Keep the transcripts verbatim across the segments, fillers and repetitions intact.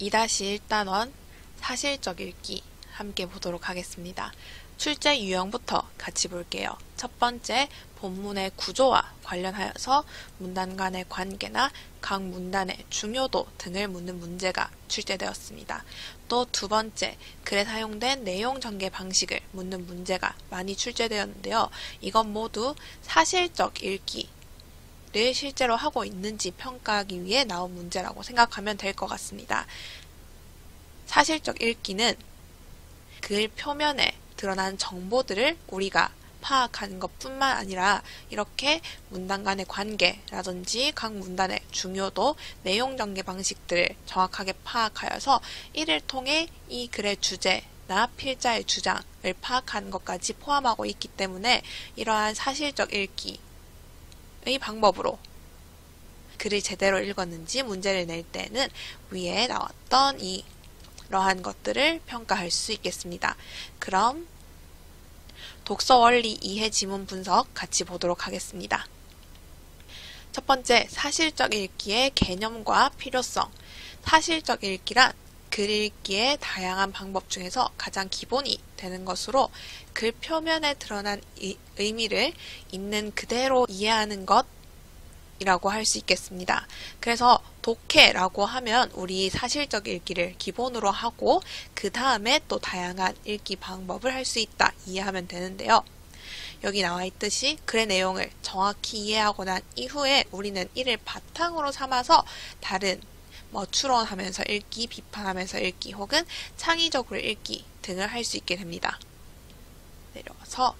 이 일 단원 사실적 읽기 함께 보도록 하겠습니다. 출제 유형부터 같이 볼게요. 첫 번째, 본문의 구조와 관련하여서 문단 간의 관계나 각 문단의 중요도 등을 묻는 문제가 출제되었습니다. 또 두 번째, 글에 사용된 내용 전개 방식을 묻는 문제가 많이 출제되었는데요. 이건 모두 사실적 읽기를 실제로 하고 있는지 평가하기 위해 나온 문제라고 생각하면 될 것 같습니다. 사실적 읽기는 글 표면에 드러난 정보들을 우리가 파악하는 것뿐만 아니라 이렇게 문단 간의 관계라든지 각 문단의 중요도, 내용 전개 방식들을 정확하게 파악하여서 이를 통해 이 글의 주제나 필자의 주장을 파악하는 것까지 포함하고 있기 때문에 이러한 사실적 읽기의 방법으로 글을 제대로 읽었는지 문제를 낼 때는 위에 나왔던 이 이러한 것들을 평가할 수 있겠습니다. 그럼 독서 원리 이해 지문 분석 같이 보도록 하겠습니다. 첫 번째, 사실적 읽기의 개념과 필요성. 사실적 읽기란 글 읽기의 다양한 방법 중에서 가장 기본이 되는 것으로 글 표면에 드러난 이, 의미를 있는 그대로 이해하는 것 이라고 할 수 있겠습니다. 그래서 독해라고 하면 우리 사실적 읽기를 기본으로 하고 그 다음에 또 다양한 읽기 방법을 할 수 있다 이해하면 되는데요. 여기 나와 있듯이 글의 내용을 정확히 이해하고 난 이후에 우리는 이를 바탕으로 삼아서 다른 뭐 추론하면서 읽기, 비판하면서 읽기 혹은 창의적으로 읽기 등을 할 수 있게 됩니다. 내려와서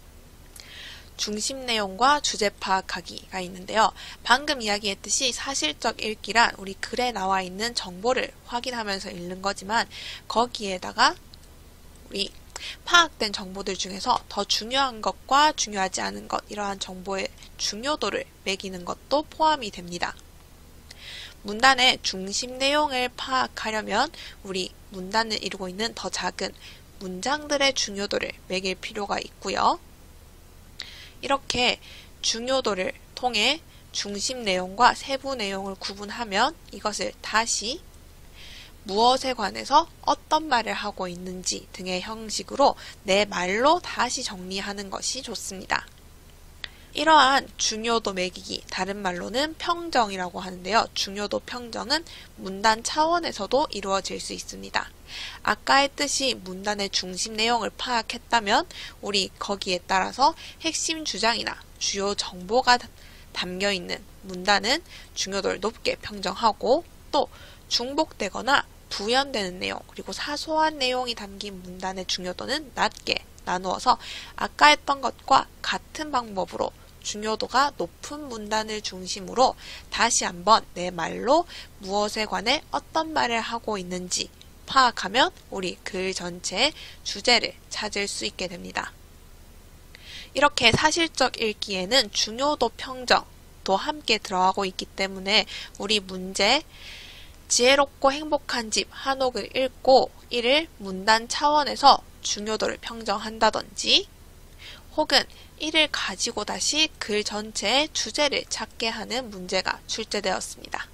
중심 내용과 주제 파악하기가 있는데요. 방금 이야기했듯이 사실적 읽기란 우리 글에 나와 있는 정보를 확인하면서 읽는 거지만 거기에다가 우리 파악된 정보들 중에서 더 중요한 것과 중요하지 않은 것, 이러한 정보의 중요도를 매기는 것도 포함이 됩니다. 문단의 중심 내용을 파악하려면 우리 문단을 이루고 있는 더 작은 문장들의 중요도를 매길 필요가 있고요. 이렇게 중요도를 통해 중심 내용과 세부 내용을 구분하면 이것을 다시 무엇에 관해서 어떤 말을 하고 있는지 등의 형식으로 내 말로 다시 정리하는 것이 좋습니다. 이러한 중요도 매기기, 다른 말로는 평정이라고 하는데요. 중요도 평정은 문단 차원에서도 이루어질 수 있습니다. 아까 했듯이 문단의 중심 내용을 파악했다면 우리 거기에 따라서 핵심 주장이나 주요 정보가 담겨있는 문단은 중요도를 높게 평정하고 또 중복되거나 부연되는 내용 그리고 사소한 내용이 담긴 문단의 중요도는 낮게 나누어서 아까 했던 것과 같은 방법으로 중요도가 높은 문단을 중심으로 다시 한번 내 말로 무엇에 관해 어떤 말을 하고 있는지 파악하면 우리 글 전체의 주제를 찾을 수 있게 됩니다. 이렇게 사실적 읽기에는 중요도 평정도 함께 들어가고 있기 때문에 우리 문제 지혜롭고 행복한 집 한옥을 읽고 이를 문단 차원에서 중요도를 평정한다든지 혹은 이를 가지고 다시 글 전체의 주제를 찾게 하는 문제가 출제되었습니다.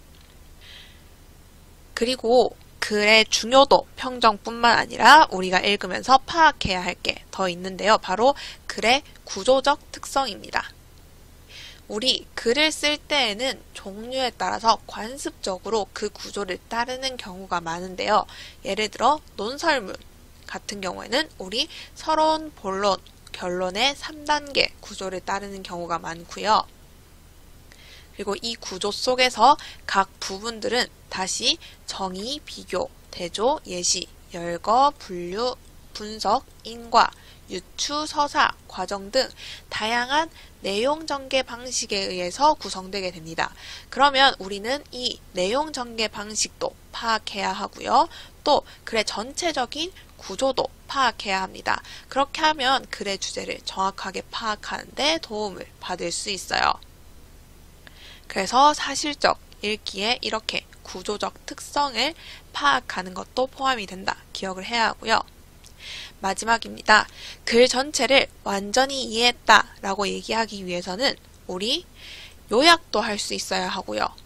그리고 글의 중요도 평정뿐만 아니라 우리가 읽으면서 파악해야 할 게 더 있는데요. 바로 글의 구조적 특성입니다. 우리 글을 쓸 때에는 종류에 따라서 관습적으로 그 구조를 따르는 경우가 많은데요. 예를 들어 논설문 같은 경우에는 우리 서론, 본론, 결론의 삼 단계 구조를 따르는 경우가 많고요. 그리고 이 구조 속에서 각 부분들은 다시 정의, 비교, 대조, 예시, 열거, 분류, 분석, 인과, 유추, 서사, 과정 등 다양한 내용 전개 방식에 의해서 구성되게 됩니다. 그러면 우리는 이 내용 전개 방식도 파악해야 하고요. 또 글의 전체적인 구조도 파악해야 합니다. 그렇게 하면 글의 주제를 정확하게 파악하는 데 도움을 받을 수 있어요. 그래서 사실적 읽기에 이렇게 구조적 특성을 파악하는 것도 포함이 된다. 기억을 해야 하고요. 마지막입니다. 글 전체를 완전히 이해했다 라고 얘기하기 위해서는 우리 요약도 할 수 있어야 하고요.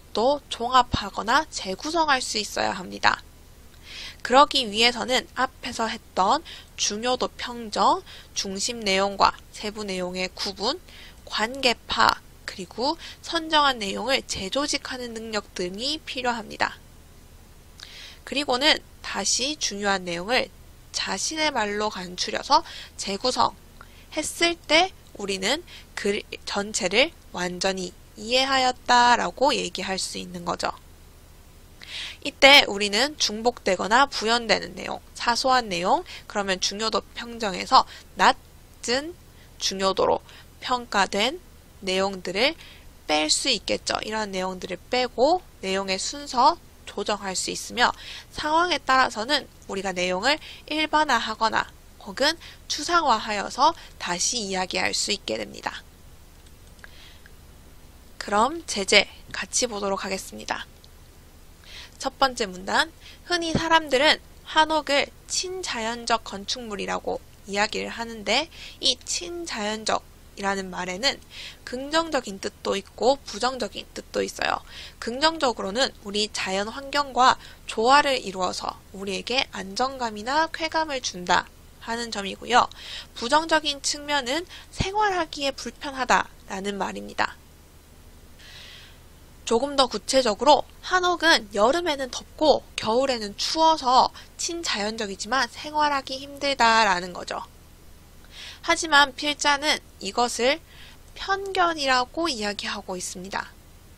뜻도 종합하거나 재구성할 수 있어야 합니다. 그러기 위해서는 앞에서 했던 중요도 평정, 중심 내용과 세부 내용의 구분, 관계 파악, 그리고 선정한 내용을 재조직하는 능력 등이 필요합니다. 그리고는 다시 중요한 내용을 자신의 말로 간추려서 재구성했을 때 우리는 글 전체를 완전히 이해하였다라고 얘기할 수 있는 거죠. 이때 우리는 중복되거나 부연되는 내용, 사소한 내용, 그러면 중요도 평정에서 낮은 중요도로 평가된 내용들을 뺄 수 있겠죠. 이런 내용들을 빼고 내용의 순서 조정할 수 있으며 상황에 따라서는 우리가 내용을 일반화하거나 혹은 추상화하여서 다시 이야기할 수 있게 됩니다. 그럼 제재 같이 보도록 하겠습니다. 첫 번째 문단, 흔히 사람들은 한옥을 친자연적 건축물이라고 이야기를 하는데 이 친자연적이라는 말에는 긍정적인 뜻도 있고 부정적인 뜻도 있어요. 긍정적으로는 우리 자연 환경과 조화를 이루어서 우리에게 안정감이나 쾌감을 준다 하는 점이고요. 부정적인 측면은 생활하기에 불편하다라는 말입니다. 조금 더 구체적으로 한옥은 여름에는 덥고 겨울에는 추워서 친자연적이지만 생활하기 힘들다라는 거죠. 하지만 필자는 이것을 편견이라고 이야기하고 있습니다.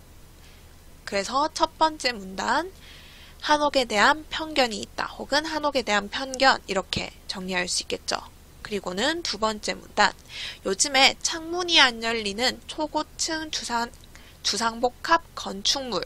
그래서 첫 번째 문단, 한옥에 대한 편견이 있다 혹은 한옥에 대한 편견 이렇게 정리할 수 있겠죠. 그리고는 두 번째 문단, 요즘에 창문이 안 열리는 초고층 주상 주상복합 건축물의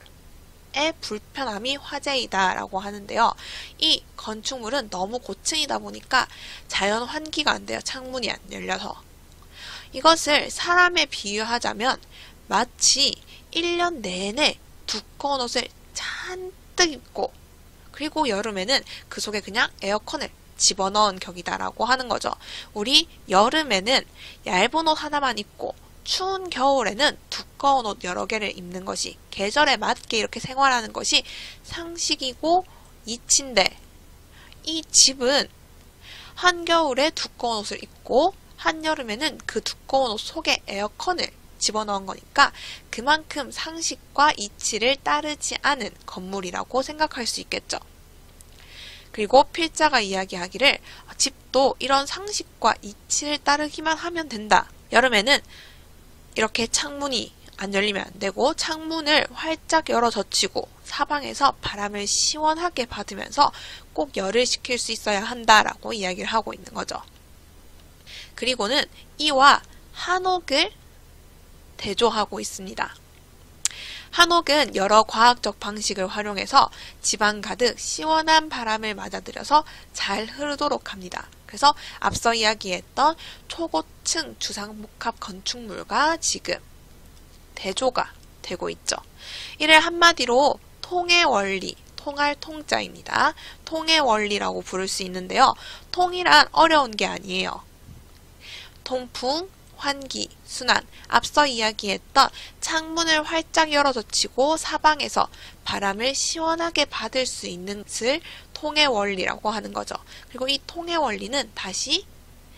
불편함이 화제이다 라고 하는데요. 이 건축물은 너무 고층이다 보니까 자연 환기가 안 돼요. 창문이 안 열려서. 이것을 사람에 비유하자면 마치 일 년 내내 두꺼운 옷을 잔뜩 입고 그리고 여름에는 그 속에 그냥 에어컨을 집어넣은 격이다 라고 하는 거죠. 우리 여름에는 얇은 옷 하나만 입고 추운 겨울에는 두꺼운 옷 여러 개를 입는 것이 계절에 맞게 이렇게 생활하는 것이 상식이고 이치인데 이 집은 한겨울에 두꺼운 옷을 입고 한여름에는 그 두꺼운 옷 속에 에어컨을 집어넣은 거니까 그만큼 상식과 이치를 따르지 않은 건물이라고 생각할 수 있겠죠. 그리고 필자가 이야기하기를 집도 이런 상식과 이치를 따르기만 하면 된다. 여름에는 이렇게 창문이 안 열리면 안 되고 창문을 활짝 열어 젖히고 사방에서 바람을 시원하게 받으면서 꼭 열을 식힐 수 있어야 한다라고 이야기를 하고 있는 거죠. 그리고는 이와 한옥을 대조하고 있습니다. 한옥은 여러 과학적 방식을 활용해서 집안 가득 시원한 바람을 맞아들여서 잘 흐르도록 합니다. 그래서 앞서 이야기했던 초고층 주상복합 건축물과 지금 대조가 되고 있죠. 이를 한마디로 통의 원리, 통할 통자입니다. 통의 원리라고 부를 수 있는데요. 통이란 어려운 게 아니에요. 통풍, 환기, 순환, 앞서 이야기했던 창문을 활짝 열어젖히고 사방에서 바람을 시원하게 받을 수 있는 것을 통의 원리라고 하는 거죠. 그리고 이 통의 원리는 다시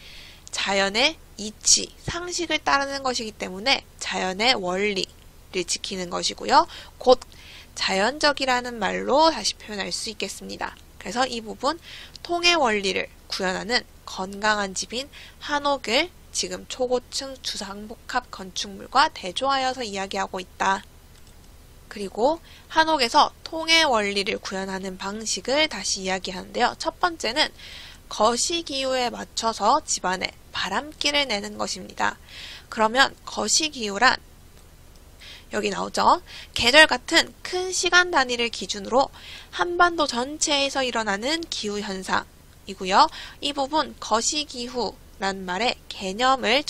자연의 이치, 상식을 따르는 것이기 때문에 자연의 원리를 지키는 것이고요. 곧 자연적이라는 말로 다시 표현할 수 있겠습니다. 그래서 이 부분 통의 원리를 구현하는 건강한 집인 한옥을 지금 초고층 주상복합 건축물과 대조하여서 이야기하고 있다. 그리고 한옥에서 통의 원리를 구현하는 방식을 다시 이야기하는데요. 첫 번째는 거시기후에 맞춰서 집안에 바람기를 내는 것입니다. 그러면 거시기후란 여기 나오죠. 계절 같은 큰 시간 단위를 기준으로 한반도 전체에서 일어나는 기후현상이고요. 이 부분 거시기후란 말의 개념을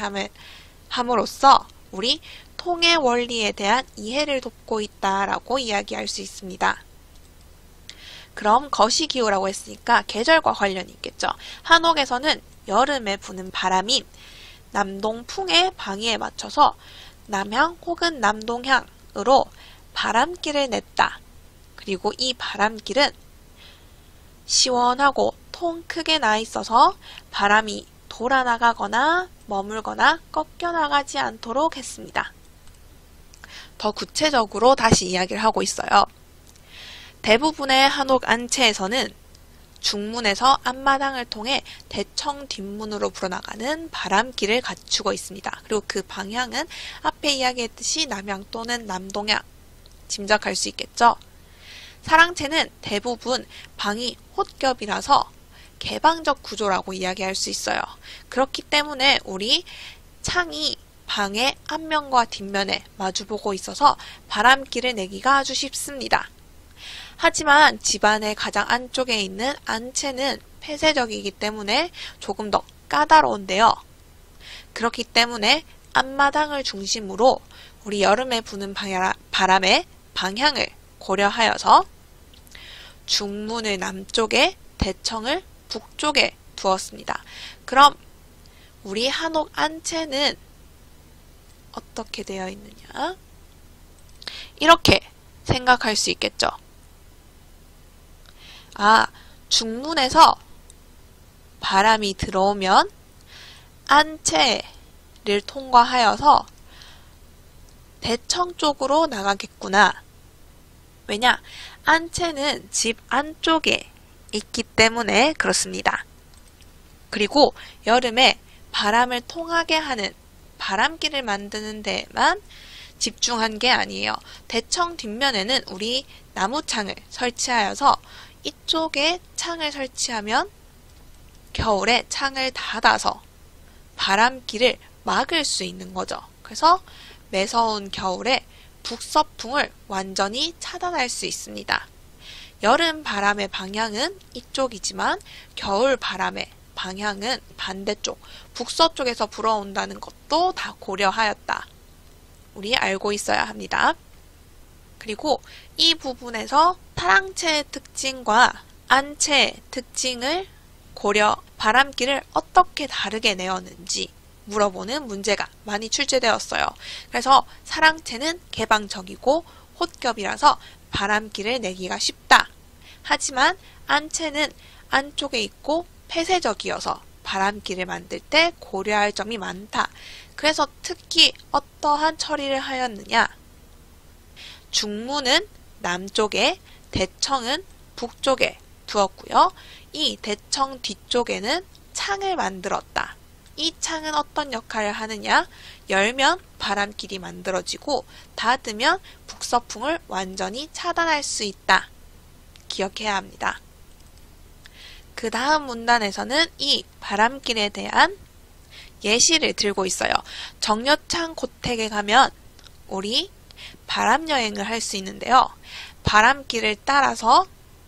정의함으로써 우리 통의 원리에 대한 이해를 돕고 있다라고 이야기할 수 있습니다. 그럼 거시기후라고 했으니까 계절과 관련이 있겠죠. 한옥에서는 여름에 부는 바람인 남동풍의 방위에 맞춰서 남향 혹은 남동향으로 바람길을 냈다. 그리고 이 바람길은 시원하고 통 크게 나 있어서 바람이 돌아나가거나 머물거나 꺾여나가지 않도록 했습니다. 더 구체적으로 다시 이야기를 하고 있어요. 대부분의 한옥 안채에서는 중문에서 앞마당을 통해 대청 뒷문으로 불어나가는 바람길을 갖추고 있습니다. 그리고 그 방향은 앞에 이야기했듯이 남향 또는 남동향, 짐작할 수 있겠죠? 사랑채는 대부분 방이 홑겹이라서 개방적 구조라고 이야기할 수 있어요. 그렇기 때문에 우리 창이 방의 앞면과 뒷면에 마주보고 있어서 바람길을 내기가 아주 쉽습니다. 하지만 집안의 가장 안쪽에 있는 안채는 폐쇄적이기 때문에 조금 더 까다로운데요. 그렇기 때문에 앞마당을 중심으로 우리 여름에 부는 바람의 방향을 고려하여서 중문을 남쪽에 대청을 북쪽에 두었습니다. 그럼 우리 한옥 안채는 어떻게 되어 있느냐? 이렇게 생각할 수 있겠죠. 아, 중문에서 바람이 들어오면 안채를 통과하여서 대청 쪽으로 나가겠구나. 왜냐? 안채는 집 안쪽에 있기 때문에 그렇습니다. 그리고 여름에 바람을 통하게 하는 바람길을 만드는 데에만 집중한 게 아니에요. 대청 뒷면에는 우리 나무창을 설치하여서 이쪽에 창을 설치하면 겨울에 창을 닫아서 바람길을 막을 수 있는 거죠. 그래서 매서운 겨울에 북서풍을 완전히 차단할 수 있습니다. 여름 바람의 방향은 이쪽이지만 겨울 바람의 방향은 반대쪽, 북서쪽에서 불어온다는 것도 다 고려하였다. 우리 알고 있어야 합니다. 그리고 이 부분에서 사랑채의 특징과 안채의 특징을 고려 바람길을 어떻게 다르게 내었는지 물어보는 문제가 많이 출제되었어요. 그래서 사랑채는 개방적이고 홑겹이라서 바람길을 내기가 쉽다. 하지만 안채는 안쪽에 있고 폐쇄적이어서 바람길을 만들 때 고려할 점이 많다. 그래서 특히 어떠한 처리를 하였느냐? 중문은 남쪽에, 대청은 북쪽에 두었고요. 이 대청 뒤쪽에는 창을 만들었다. 이 창은 어떤 역할을 하느냐? 열면 바람길이 만들어지고 닫으면 북서풍을 완전히 차단할 수 있다. 기억해야 합니다. 그 다음 문단에서는 이 바람길에 대한 예시를 들고 있어요. 정려창 고택에 가면 우리 바람여행을 할 수 있는데요. 바람길을 따라서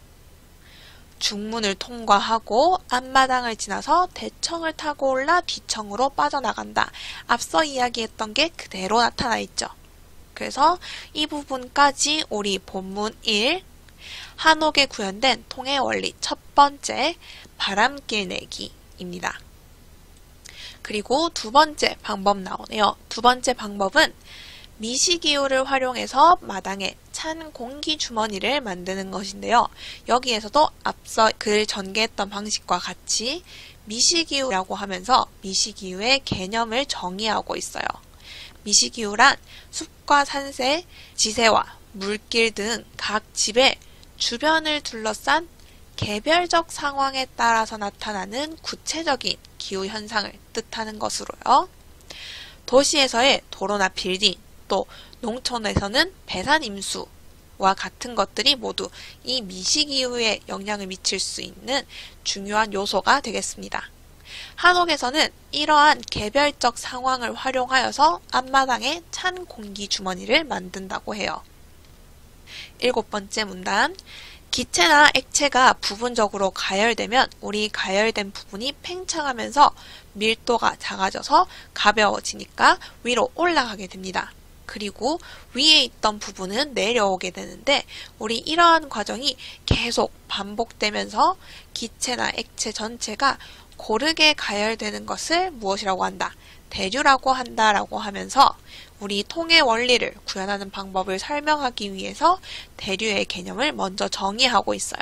중문을 통과하고 앞마당을 지나서 대청을 타고 올라 뒤청으로 빠져나간다. 앞서 이야기했던 게 그대로 나타나 있죠. 그래서 이 부분까지 우리 본문 일, 한옥에 구현된 통의 원리 첫 번째 바람길 내기입니다. 그리고 두 번째 방법 나오네요. 두 번째 방법은 미시기후를 활용해서 마당에 찬 공기 주머니를 만드는 것인데요. 여기에서도 앞서 글 전개했던 방식과 같이 미시기후라고 하면서 미시기후의 개념을 정의하고 있어요. 미시기후란 숲과 산세, 지세와 물길 등 각 집의 주변을 둘러싼 개별적 상황에 따라서 나타나는 구체적인 기후현상을 뜻하는 것으로요. 도시에서의 도로나 빌딩, 또 농촌에서는 배산임수와 같은 것들이 모두 이 미시기후에 영향을 미칠 수 있는 중요한 요소가 되겠습니다. 한옥에서는 이러한 개별적 상황을 활용하여서 앞마당에 찬 공기 주머니를 만든다고 해요. 일곱 번째 문단, 기체나 액체가 부분적으로 가열되면 우리 가열된 부분이 팽창하면서 밀도가 작아져서 가벼워지니까 위로 올라가게 됩니다. 그리고 위에 있던 부분은 내려오게 되는데 우리 이러한 과정이 계속 반복되면서 기체나 액체 전체가 고르게 가열되는 것을 무엇이라고 한다? 대류라고 한다라고 하면서 우리 통의 원리를 구현하는 방법을 설명하기 위해서 대류의 개념을 먼저 정의하고 있어요.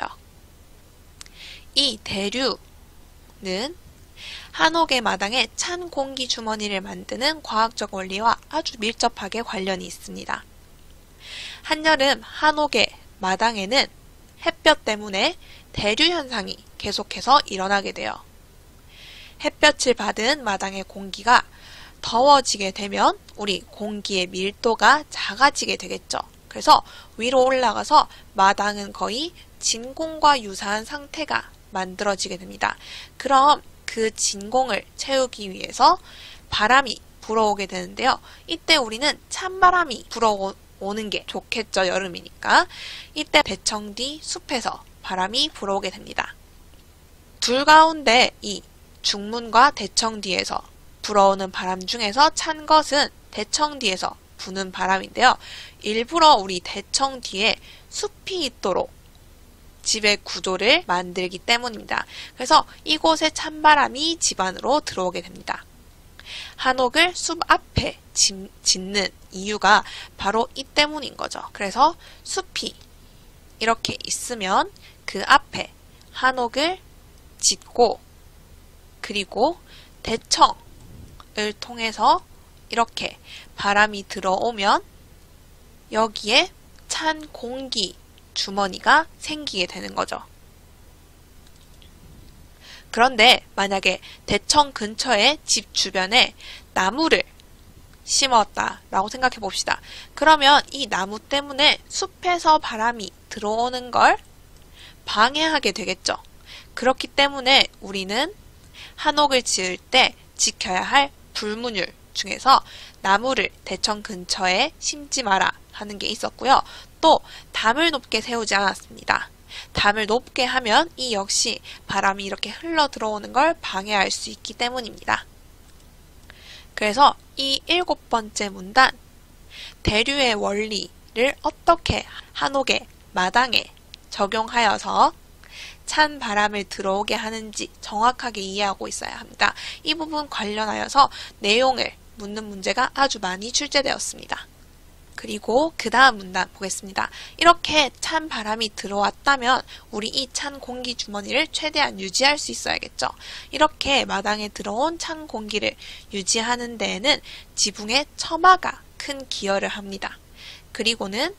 이 대류는 한옥의 마당에 찬 공기 주머니를 만드는 과학적 원리와 아주 밀접하게 관련이 있습니다. 한여름 한옥의 마당에는 햇볕 때문에 대류 현상이 계속해서 일어나게 돼요. 햇볕을 받은 마당의 공기가 더워지게 되면 우리 공기의 밀도가 작아지게 되겠죠. 그래서 위로 올라가서 마당은 거의 진공과 유사한 상태가 만들어지게 됩니다. 그럼 그 진공을 채우기 위해서 바람이 불어오게 되는데요. 이때 우리는 찬바람이 불어오는 게 좋겠죠. 여름이니까. 이때 대청 뒤 숲에서 바람이 불어오게 됩니다. 둘 가운데 이 중문과 대청 뒤에서 불어오는 바람 중에서 찬 것은 대청 뒤에서 부는 바람인데요. 일부러 우리 대청 뒤에 숲이 있도록 집의 구조를 만들기 때문입니다. 그래서 이곳에 찬바람이 집 안으로 들어오게 됩니다. 한옥을 숲 앞에 짓는 이유가 바로 이 때문인 거죠. 그래서 숲이 이렇게 있으면 그 앞에 한옥을 짓고 그리고 대청을 통해서 이렇게 바람이 들어오면 여기에 찬 공기 주머니가 생기게 되는 거죠. 그런데 만약에 대청 근처에 집 주변에 나무를 심었다라고 생각해 봅시다. 그러면 이 나무 때문에 숲에서 바람이 들어오는 걸 방해하게 되겠죠. 그렇기 때문에 우리는 한옥을 지을 때 지켜야 할 불문율 중에서 나무를 대청 근처에 심지 마라 하는 게 있었고요. 또 담을 높게 세우지 않았습니다. 담을 높게 하면 이 역시 바람이 이렇게 흘러 들어오는 걸 방해할 수 있기 때문입니다. 그래서 이 일곱 번째 문단, 대류의 원리를 어떻게 한옥의 마당에 적용하여서 찬 바람을 들어오게 하는지 정확하게 이해하고 있어야 합니다. 이 부분 관련하여서 내용을 묻는 문제가 아주 많이 출제되었습니다. 그리고 그 다음 문단 보겠습니다. 이렇게 찬 바람이 들어왔다면 우리 이 찬 공기 주머니를 최대한 유지할 수 있어야겠죠. 이렇게 마당에 들어온 찬 공기를 유지하는 데에는 지붕의 처마가 큰 기여를 합니다. 그리고는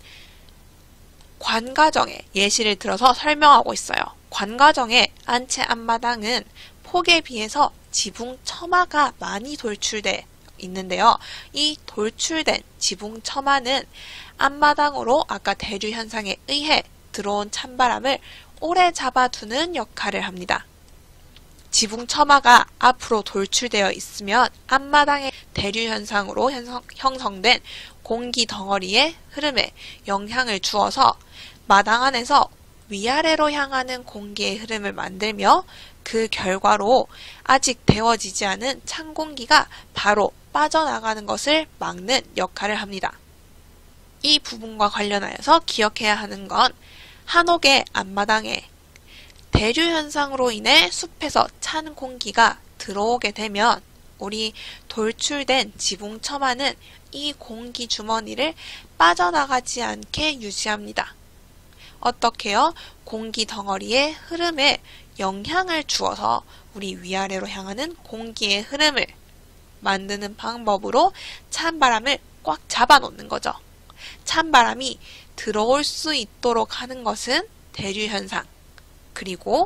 관가정의 예시를 들어서 설명하고 있어요. 관가정의 안채 앞마당은 폭에 비해서 지붕 처마가 많이 돌출돼 있는데요. 이 돌출된 지붕 처마는 앞마당으로 아까 대류 현상에 의해 들어온 찬바람을 오래 잡아두는 역할을 합니다. 지붕 처마가 앞으로 돌출되어 있으면 앞마당의 대류 현상으로 형성, 형성된 공기 덩어리의 흐름에 영향을 주어서 마당 안에서 위아래로 향하는 공기의 흐름을 만들며 그 결과로 아직 데워지지 않은 찬 공기가 바로 빠져나가는 것을 막는 역할을 합니다. 이 부분과 관련하여서 기억해야 하는 건 한옥의 앞마당에 대류 현상으로 인해 숲에서 찬 공기가 들어오게 되면 우리 돌출된 지붕 처마는 이 공기 주머니를 빠져나가지 않게 유지합니다. 어떻게요? 공기 덩어리의 흐름에 영향을 주어서 우리 위아래로 향하는 공기의 흐름을 만드는 방법으로 찬바람을 꽉 잡아놓는 거죠. 찬바람이 들어올 수 있도록 하는 것은 대류현상, 그리고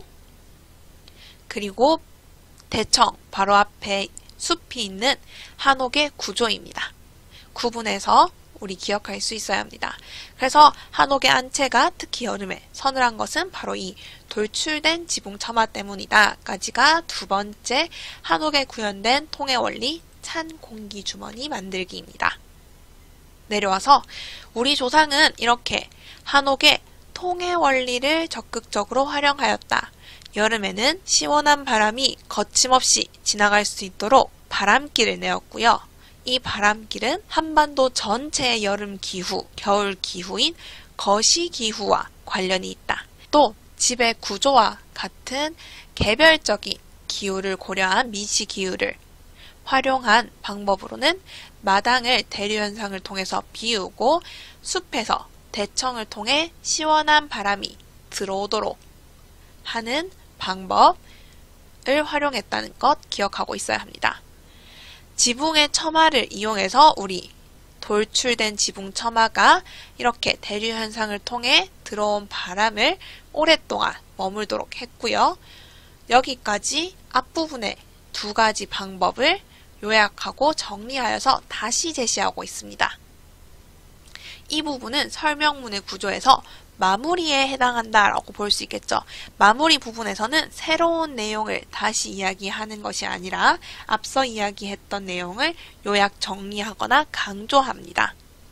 그리고 대청 바로 앞에 숲이 있는 한옥의 구조입니다. 구분해서 우리 기억할 수 있어야 합니다. 그래서 한옥의 안채가 특히 여름에 서늘한 것은 바로 이 돌출된 지붕 처마 때문이다 까지가 두 번째 한옥에 구현된 통의 원리 찬 공기 주머니 만들기입니다. 내려와서 우리 조상은 이렇게 한옥의 통의 원리를 적극적으로 활용하였다. 여름에는 시원한 바람이 거침없이 지나갈 수 있도록 바람길을 내었고요. 이 바람길은 한반도 전체의 여름 기후, 겨울 기후인 거시 기후와 관련이 있다. 또 집의 구조와 같은 개별적인 기후를 고려한 미시 기후를 활용한 방법으로는 마당을 대류현상을 통해서 비우고 숲에서 대청을 통해 시원한 바람이 들어오도록 하는 방법을 활용했다는 것 기억하고 있어야 합니다. 지붕의 처마를 이용해서 우리 돌출된 지붕 처마가 이렇게 대류현상을 통해 들어온 바람을 오랫동안 머물도록 했고요. 여기까지 앞부분의 두 가지 방법을 요약하고 정리하여서 다시 제시하고 있습니다. 이 부분은 설명문의 구조에서 마무리에 해당한다라고 볼 수 있겠죠. 마무리 부분에서는 새로운 내용을 다시 이야기하는 것이 아니라 앞서 이야기했던 내용을 요약 정리하거나 강조합니다.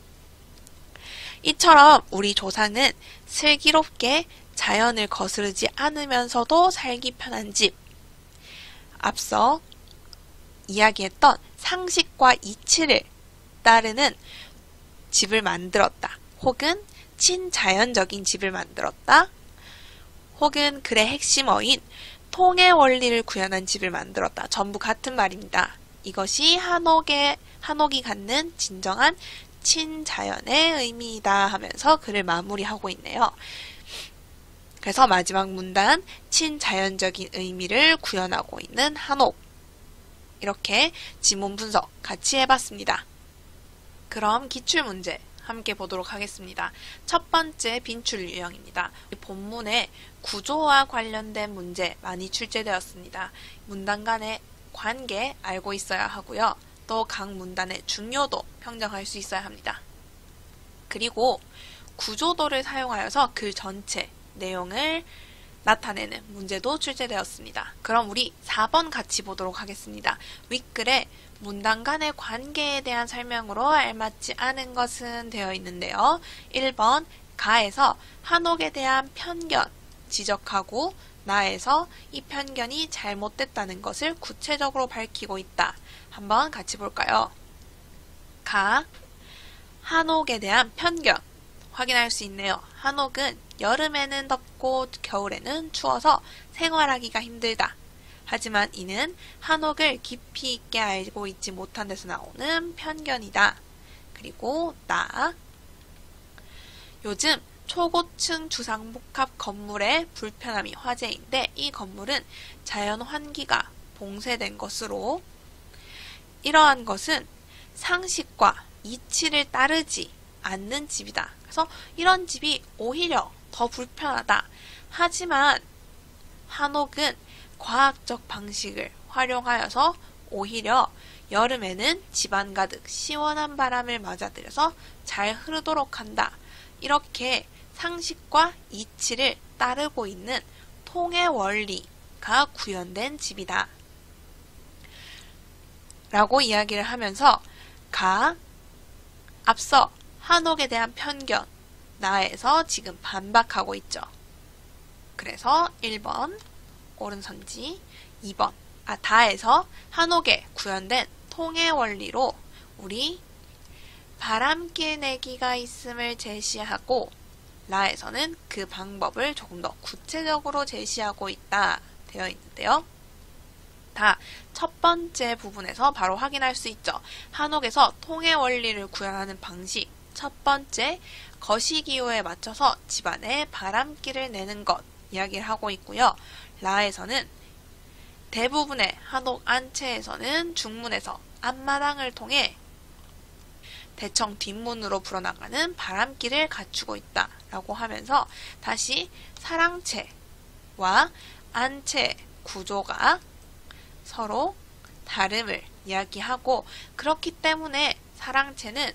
이처럼 우리 조상은 슬기롭게 자연을 거스르지 않으면서도 살기 편한 집, 앞서 이야기했던 상식과 이치를 따르는 집을 만들었다. 혹은 친자연적인 집을 만들었다. 혹은 글의 핵심어인 통의 원리를 구현한 집을 만들었다. 전부 같은 말입니다. 이것이 한옥의, 한옥이 갖는 진정한 친자연의 의미이다 하면서 글을 마무리하고 있네요. 그래서 마지막 문단 친자연적인 의미를 구현하고 있는 한옥, 이렇게 지문 분석 같이 해봤습니다. 그럼 기출문제 함께 보도록 하겠습니다. 첫 번째 빈출 유형입니다. 본문의 구조와 관련된 문제 많이 출제되었습니다. 문단 간의 관계 알고 있어야 하고요. 또 각 문단의 중요도 평정할 수 있어야 합니다. 그리고 구조도를 사용하여서 글 전체 내용을 나타내는 문제도 출제되었습니다. 그럼 우리 사 번 같이 보도록 하겠습니다. 윗글에 문단 간의 관계에 대한 설명으로 알맞지 않은 것은 되어 있는데요. 일 번 가에서 한옥에 대한 편견 지적하고 나에서 이 편견이 잘못됐다는 것을 구체적으로 밝히고 있다. 한번 같이 볼까요? 가, 한옥에 대한 편견 확인할 수 있네요. 한옥은 여름에는 덥고 겨울에는 추워서 생활하기가 힘들다. 하지만 이는 한옥을 깊이 있게 알고 있지 못한 데서 나오는 편견이다. 그리고 나, 요즘 초고층 주상복합 건물의 불편함이 화제인데 이 건물은 자연 환기가 봉쇄된 것으로 이러한 것은 상식과 이치를 따르지 않는 집이다. 그래서 이런 집이 오히려 더 불편하다. 하지만 한옥은 과학적 방식을 활용하여서 오히려 여름에는 집안 가득 시원한 바람을 맞아들여서 잘 흐르도록 한다. 이렇게 상식과 이치를 따르고 있는 통의 원리가 구현된 집이다. 라고 이야기를 하면서 가, 앞서 한옥에 대한 편견, 나에서 지금 반박하고 있죠. 그래서 일 번 오른선지, 이 번 아 다에서 한옥에 구현된 통의 원리로 우리 바람길 내기가 있음을 제시하고 라에서는 그 방법을 조금 더 구체적으로 제시하고 있다 되어 있는데요. 다 첫 번째 부분에서 바로 확인할 수 있죠. 한옥에서 통의 원리를 구현하는 방식 첫 번째, 거시기호에 맞춰서 집안에 바람길을 내는 것 이야기를 하고 있고요. 라에서는 대부분의 한옥 안채에서는 중문에서 앞마당을 통해 대청 뒷문으로 불어나가는 바람길을 갖추고 있다 라고 하면서 다시 사랑채와 안채 구조가 서로 다름을 이야기하고 그렇기 때문에 사랑채는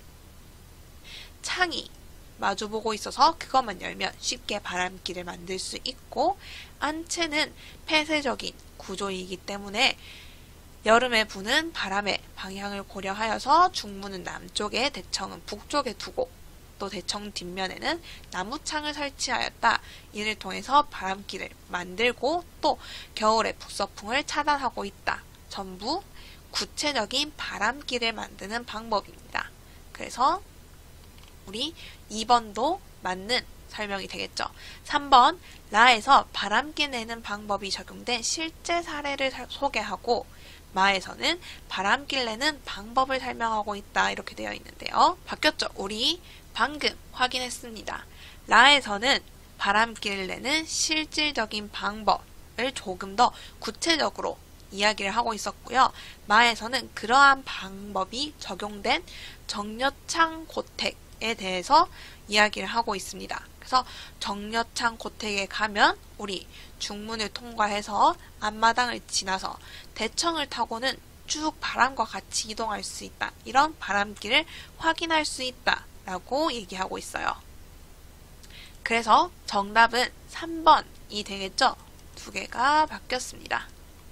창이 마주보고 있어서 그것만 열면 쉽게 바람길을 만들 수 있고 안채는 폐쇄적인 구조이기 때문에 여름에 부는 바람의 방향을 고려하여서 중문은 남쪽에 대청은 북쪽에 두고 또 대청 뒷면에는 나무창을 설치하였다. 이를 통해서 바람길을 만들고 또 겨울의 북서풍을 차단하고 있다. 전부 구체적인 바람길을 만드는 방법입니다. 그래서 우리 이 번도 맞는 설명이 되겠죠. 삼 번 라에서 바람기 내는 방법이 적용된 실제 사례를 소개하고 마에서는 바람기를 내는 방법을 설명하고 있다. 이렇게 되어 있는데요. 바뀌었죠? 우리 방금 확인했습니다. 라에서는 바람기를 내는 실질적인 방법을 조금 더 구체적으로 이야기를 하고 있었고요. 마에서는 그러한 방법이 적용된 정려창 고택에 대해서 이야기를 하고 있습니다. 그래서 정려창 고택에 가면 우리 중문을 통과해서 앞마당을 지나서 대청을 타고는 쭉 바람과 같이 이동할 수 있다. 이런 바람길을 확인할 수 있다. 라고 얘기하고 있어요. 그래서 정답은 삼 번이 되겠죠? 두 개가 바뀌었습니다.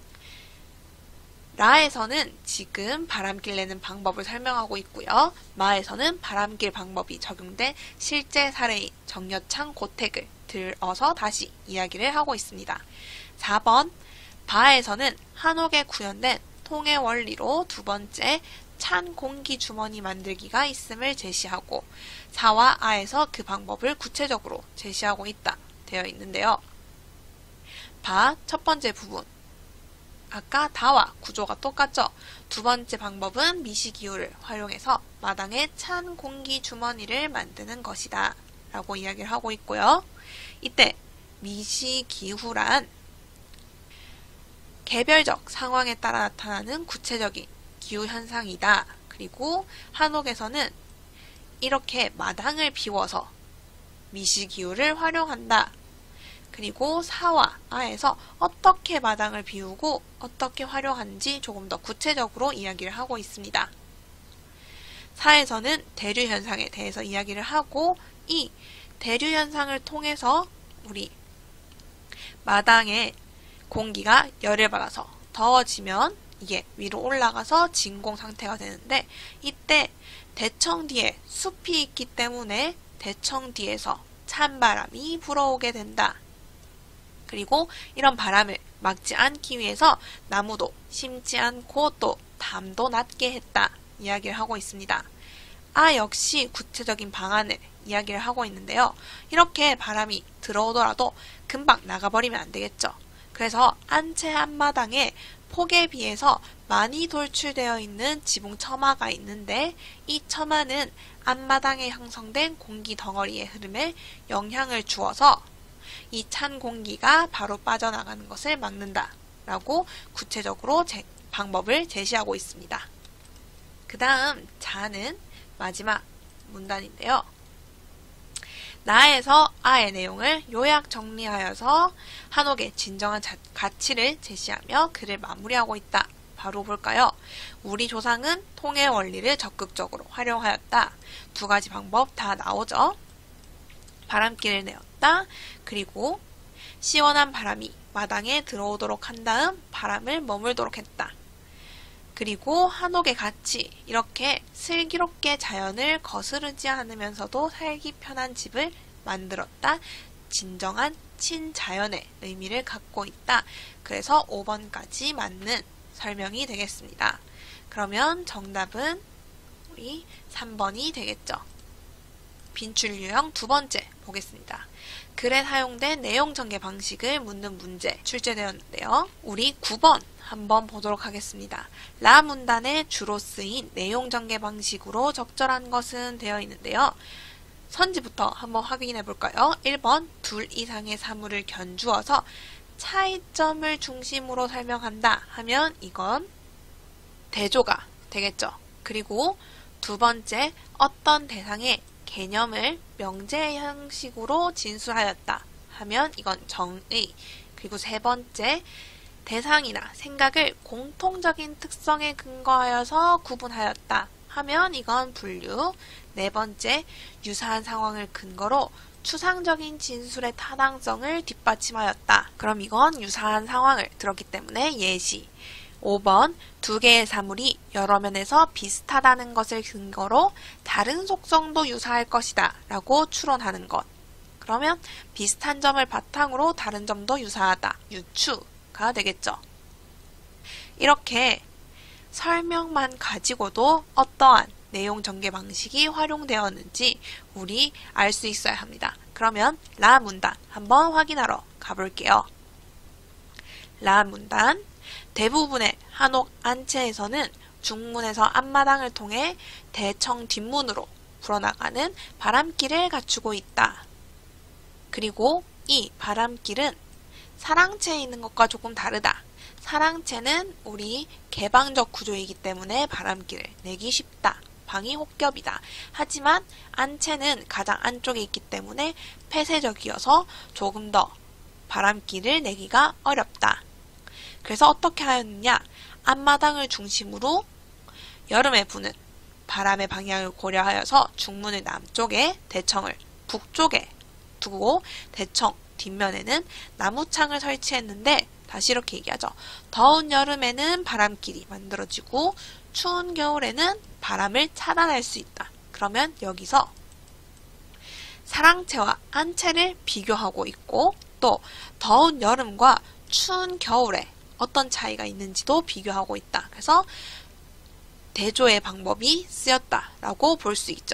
라에서는 지금 바람길 내는 방법을 설명하고 있고요. 마에서는 바람길 방법이 적용된 실제 사례의 정려창 고택을 들어서 다시 이야기를 하고 있습니다. 사 번 바에서는 한옥에 구현된 통의 원리로 두 번째 찬 공기 주머니 만들기가 있음을 제시하고 사와 아에서 그 방법을 구체적으로 제시하고 있다 되어 있는데요. 바 첫 번째 부분 아까 다와 구조가 똑같죠? 두 번째 방법은 미시기후를 활용해서 마당에 찬 공기 주머니를 만드는 것이다 라고 이야기를 하고 있고요. 이때 미시기후란 개별적 상황에 따라 나타나는 구체적인 기후현상이다. 그리고 한옥에서는 이렇게 마당을 비워서 미시기후를 활용한다. 그리고 사와 아에서 어떻게 마당을 비우고 어떻게 활용하는지 조금 더 구체적으로 이야기를 하고 있습니다. 사에서는 대류현상에 대해서 이야기를 하고 이 대류현상을 통해서 우리 마당에 공기가 열을 받아서 더워지면 이게 위로 올라가서 진공 상태가 되는데 이때 대청 뒤에 숲이 있기 때문에 대청 뒤에서 찬바람이 불어오게 된다. 그리고 이런 바람을 막지 않기 위해서 나무도 심지 않고 또 담도 낮게 했다. 이야기를 하고 있습니다. 아 역시 구체적인 방안을 이야기를 하고 있는데요. 이렇게 바람이 들어오더라도 금방 나가버리면 안 되겠죠. 그래서 안채 앞마당에 폭에 비해서 많이 돌출되어 있는 지붕 처마가 있는데 이 처마는 앞마당에 형성된 공기 덩어리의 흐름에 영향을 주어서 이 찬 공기가 바로 빠져나가는 것을 막는다 라고 구체적으로 제, 방법을 제시하고 있습니다. 그 다음 자는 마지막 문단인데요. 나에서 아의 내용을 요약 정리하여서 한옥의 진정한 자, 가치를 제시하며 글을 마무리하고 있다. 바로 볼까요? 우리 조상은 통의 원리를 적극적으로 활용하였다. 두 가지 방법 다 나오죠. 바람길을 내었다. 그리고 시원한 바람이 마당에 들어오도록 한 다음 바람을 머물도록 했다. 그리고 한옥의 가치, 이렇게 슬기롭게 자연을 거스르지 않으면서도 살기 편한 집을 만들었다. 진정한 친자연의 의미를 갖고 있다. 그래서 오 번까지 맞는 설명이 되겠습니다. 그러면 정답은 우리 삼 번이 되겠죠. 빈출 유형 두 번째 보겠습니다. 글에 사용된 내용 전개 방식을 묻는 문제 출제되었는데요. 우리 구 번 한번 보도록 하겠습니다. 라 문단에 주로 쓰인 내용 전개 방식으로 적절한 것은 되어 있는데요. 선지부터 한번 확인해 볼까요? 일 번 둘 이상의 사물을 견주어서 차이점을 중심으로 설명한다 하면 이건 대조가 되겠죠. 그리고 두 번째 어떤 대상의 개념을 명제 형식으로 진술하였다 하면 이건 정의. 그리고 세 번째 대상이나 생각을 공통적인 특성에 근거하여서 구분하였다 하면 이건 분류. 네 번째 유사한 상황을 근거로 추상적인 진술의 타당성을 뒷받침하였다. 그럼 이건 유사한 상황을 들었기 때문에 예시. 오 번 두 개의 사물이 여러 면에서 비슷하다는 것을 근거로 다른 속성도 유사할 것이다 라고 추론하는 것. 그러면 비슷한 점을 바탕으로 다른 점도 유사하다. 유추가 되겠죠. 이렇게 설명만 가지고도 어떠한 내용 전개 방식이 활용되었는지 우리 알 수 있어야 합니다. 그러면 라 문단 한번 확인하러 가볼게요. 라 문단 대부분의 한옥 안채에서는 중문에서 앞마당을 통해 대청 뒷문으로 불어나가는 바람길을 갖추고 있다. 그리고 이 바람길은 사랑채에 있는 것과 조금 다르다. 사랑채는 우리 개방적 구조이기 때문에 바람길을 내기 쉽다. 방이 혹겹이다. 하지만 안채는 가장 안쪽에 있기 때문에 폐쇄적이어서 조금 더 바람길을 내기가 어렵다. 그래서 어떻게 하였느냐? 앞마당을 중심으로 여름에 부는 바람의 방향을 고려하여서 중문을 남쪽에, 대청을 북쪽에 두고 대청 뒷면에는 나무창을 설치했는데 다시 이렇게 얘기하죠. 더운 여름에는 바람길이 만들어지고 추운 겨울에는 바람을 차단할 수 있다. 그러면 여기서 사랑채와 안채를 비교하고 있고 또 더운 여름과 추운 겨울에 어떤 차이가 있는지도 비교하고 있다. 그래서 대조의 방법이 쓰였다라고 볼 수 있죠.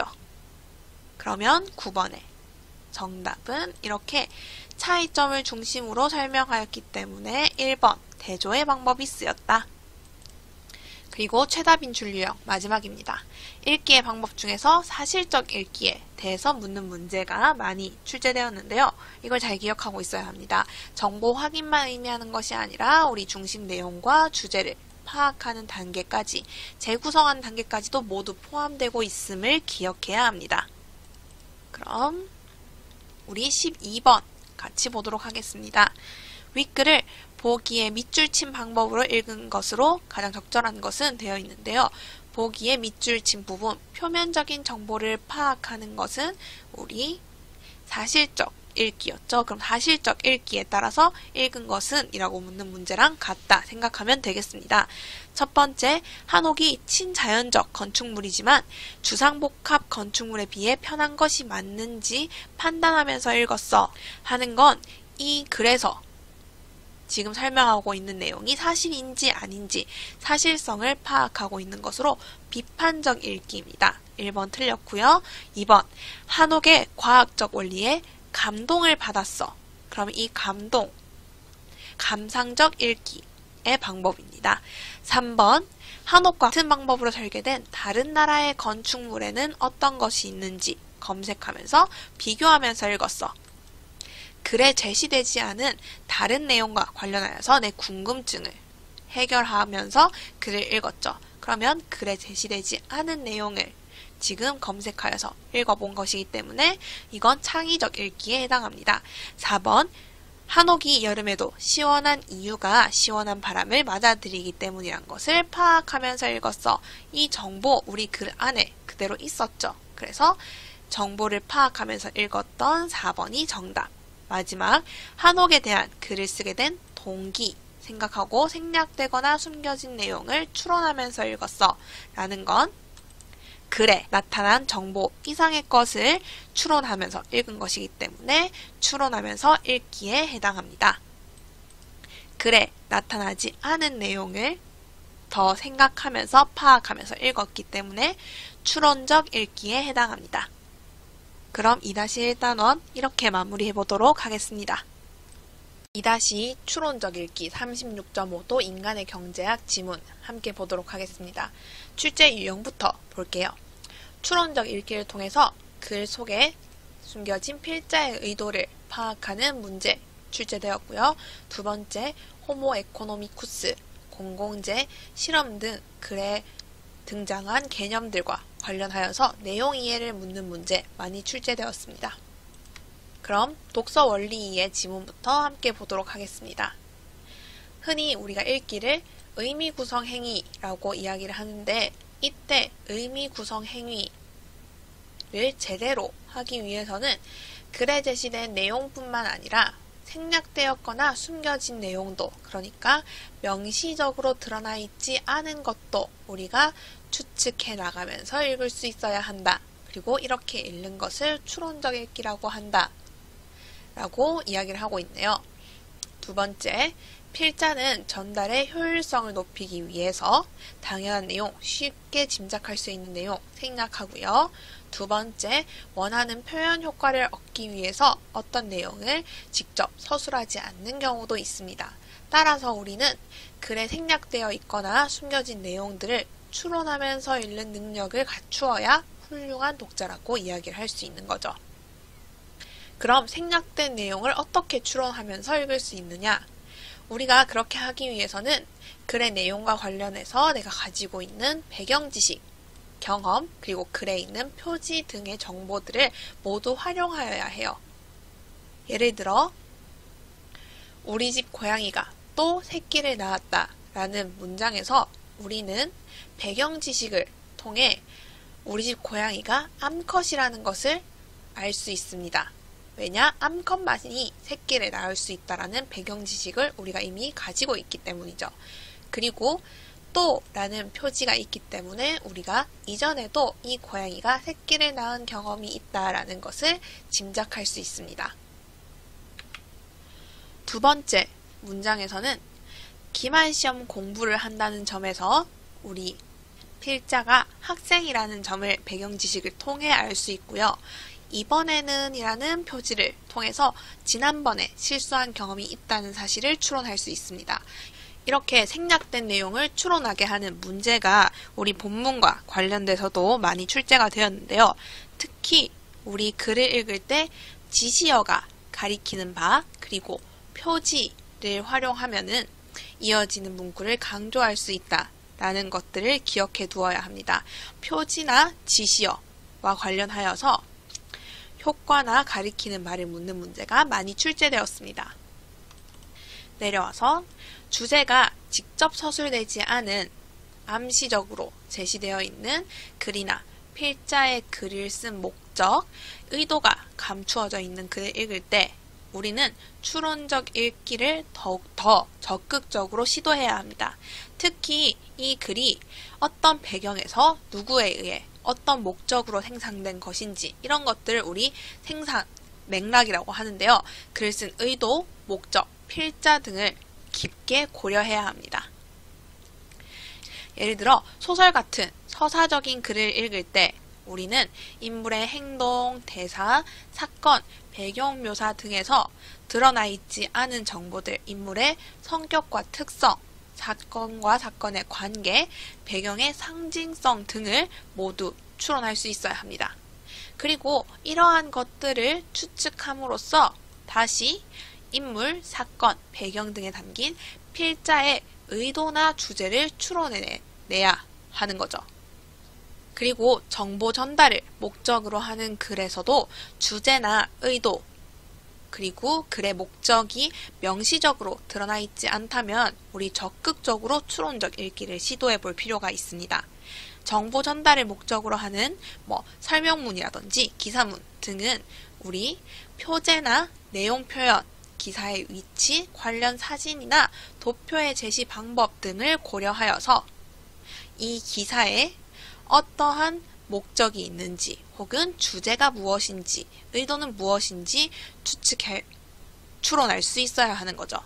그러면 구 번에 정답은 이렇게 차이점을 중심으로 설명하였기 때문에 일 번 대조의 방법이 쓰였다. 그리고 최다빈 줄유형 마지막입니다. 읽기의 방법 중에서 사실적 읽기에 대해서 묻는 문제가 많이 출제되었는데요. 이걸 잘 기억하고 있어야 합니다. 정보 확인만 의미하는 것이 아니라 우리 중심 내용과 주제를 파악하는 단계까지, 재구성하는 단계까지도 모두 포함되고 있음을 기억해야 합니다. 그럼 우리 십이 번 같이 보도록 하겠습니다. 윗글을 보기에 밑줄 친 방법으로 읽은 것으로 가장 적절한 것은 되어 있는데요. 보기에 밑줄 친 부분, 표면적인 정보를 파악하는 것은 우리 사실적 읽기였죠. 그럼 사실적 읽기에 따라서 읽은 것은 이라고 묻는 문제랑 같다 생각하면 되겠습니다. 첫 번째, 한옥이 친자연적 건축물이지만 주상복합 건축물에 비해 편한 것이 맞는지 판단하면서 읽었어 하는 건 이 글에서 지금 설명하고 있는 내용이 사실인지 아닌지 사실성을 파악하고 있는 것으로 비판적 읽기입니다. 일 번 틀렸고요. 이 번, 한옥의 과학적 원리에 감동을 받았어. 그럼 이 감동, 감상적 읽기의 방법입니다. 삼 번, 한옥과 같은 방법으로 설계된 다른 나라의 건축물에는 어떤 것이 있는지 검색하면서 비교하면서 읽었어. 글에 제시되지 않은 다른 내용과 관련하여서 내 궁금증을 해결하면서 글을 읽었죠. 그러면 글에 제시되지 않은 내용을 지금 검색하여서 읽어본 것이기 때문에 이건 창의적 읽기에 해당합니다. 사 번, 한옥이 여름에도 시원한 이유가 시원한 바람을 맞아들이기 때문이란 것을 파악하면서 읽었어. 이 정보 우리 글 안에 그대로 있었죠. 그래서 정보를 파악하면서 읽었던 사 번이 정답. 마지막, 한옥에 대한 글을 쓰게 된 동기 생각하고 생략되거나 숨겨진 내용을 추론하면서 읽었어 라는 건 글에 나타난 정보 이상의 것을 추론하면서 읽은 것이기 때문에 추론하면서 읽기에 해당합니다. 글에 나타나지 않은 내용을 더 생각하면서 파악하면서 읽었기 때문에 추론적 읽기에 해당합니다. 그럼 이 일 단원 이렇게 마무리해 보도록 하겠습니다. 이 추론적 읽기 삼십육 점 오 도 인간의 경제학 지문 함께 보도록 하겠습니다. 출제 유형부터 볼게요. 추론적 읽기를 통해서 글 속에 숨겨진 필자의 의도를 파악하는 문제 출제되었고요. 두 번째, 호모 에코노미쿠스, 공공재, 실험 등 글에 등장한 개념들과 관련하여서 내용 이해를 묻는 문제 많이 출제되었습니다. 그럼 독서 원리 이해 지문부터 함께 보도록 하겠습니다. 흔히 우리가 읽기를 의미 구성 행위라고 이야기를 하는데 이때 의미 구성 행위를 제대로 하기 위해서는 글에 제시된 내용뿐만 아니라 생략되었거나 숨겨진 내용도, 그러니까 명시적으로 드러나 있지 않은 것도 우리가 추측해 나가면서 읽을 수 있어야 한다. 그리고 이렇게 읽는 것을 추론적 읽기라고 한다. 라고 이야기를 하고 있네요. 두 번째, 필자는 전달의 효율성을 높이기 위해서 당연한 내용, 쉽게 짐작할 수 있는 내용 생략하고요. 두 번째, 원하는 표현 효과를 얻기 위해서 어떤 내용을 직접 서술하지 않는 경우도 있습니다. 따라서 우리는 글에 생략되어 있거나 숨겨진 내용들을 추론하면서 읽는 능력을 갖추어야 훌륭한 독자라고 이야기를 할 수 있는 거죠. 그럼 생략된 내용을 어떻게 추론하면서 읽을 수 있느냐? 우리가 그렇게 하기 위해서는 글의 내용과 관련해서 내가 가지고 있는 배경 지식, 경험, 그리고 글에 있는 표지 등의 정보들을 모두 활용하여야 해요. 예를 들어 우리 집 고양이가 또 새끼를 낳았다 라는 문장에서 우리는 배경 지식을 통해 우리 집 고양이가 암컷이라는 것을 알 수 있습니다. 왜냐? 암컷만이 새끼를 낳을 수 있다라는 배경 지식을 우리가 이미 가지고 있기 때문이죠. 그리고 또 라는 표지가 있기 때문에 우리가 이전에도 이 고양이가 새끼를 낳은 경험이 있다라는 것을 짐작할 수 있습니다. 두 번째 문장에서는 기말시험 공부를 한다는 점에서 우리 필자가 학생이라는 점을 배경 지식을 통해 알 수 있고요. 이번에는 이라는 표지를 통해서 지난번에 실수한 경험이 있다는 사실을 추론할 수 있습니다. 이렇게 생략된 내용을 추론하게 하는 문제가 우리 본문과 관련돼서도 많이 출제가 되었는데요. 특히 우리 글을 읽을 때 지시어가 가리키는 바 그리고 표지를 활용하면은 이어지는 문구를 강조할 수 있다라는 것들을 기억해 두어야 합니다. 표지나 지시어와 관련하여서 효과나 가리키는 말을 묻는 문제가 많이 출제되었습니다. 내려와서 주제가 직접 서술되지 않은 암시적으로 제시되어 있는 글이나 필자의 글을 쓴 목적, 의도가 감추어져 있는 글을 읽을 때 우리는 추론적 읽기를 더욱 더 적극적으로 시도해야 합니다. 특히 이 글이 어떤 배경에서 누구에 의해 어떤 목적으로 생산된 것인지 이런 것들을 우리 생산 맥락이라고 하는데요. 글 쓴 의도, 목적, 필자 등을 깊게 고려해야 합니다. 예를 들어 소설 같은 서사적인 글을 읽을 때 우리는 인물의 행동, 대사, 사건, 배경 묘사 등에서 드러나 있지 않은 정보들, 인물의 성격과 특성, 사건과 사건의 관계, 배경의 상징성 등을 모두 추론할 수 있어야 합니다. 그리고 이러한 것들을 추측함으로써 다시 인물, 사건, 배경 등에 담긴 필자의 의도나 주제를 추론해내야 하는 거죠. 그리고 정보 전달을 목적으로 하는 글에서도 주제나 의도, 그리고 글의 목적이 명시적으로 드러나 있지 않다면 우리 적극적으로 추론적 읽기를 시도해 볼 필요가 있습니다. 정보 전달을 목적으로 하는 뭐 설명문이라든지 기사문 등은 우리 표제나 내용 표현, 기사의 위치, 관련 사진이나 도표의 제시 방법 등을 고려하여서 이 기사에 어떠한 목적이 있는지 혹은 주제가 무엇인지 의도는 무엇인지 추측해 추론할 수 있어야 하는 거죠.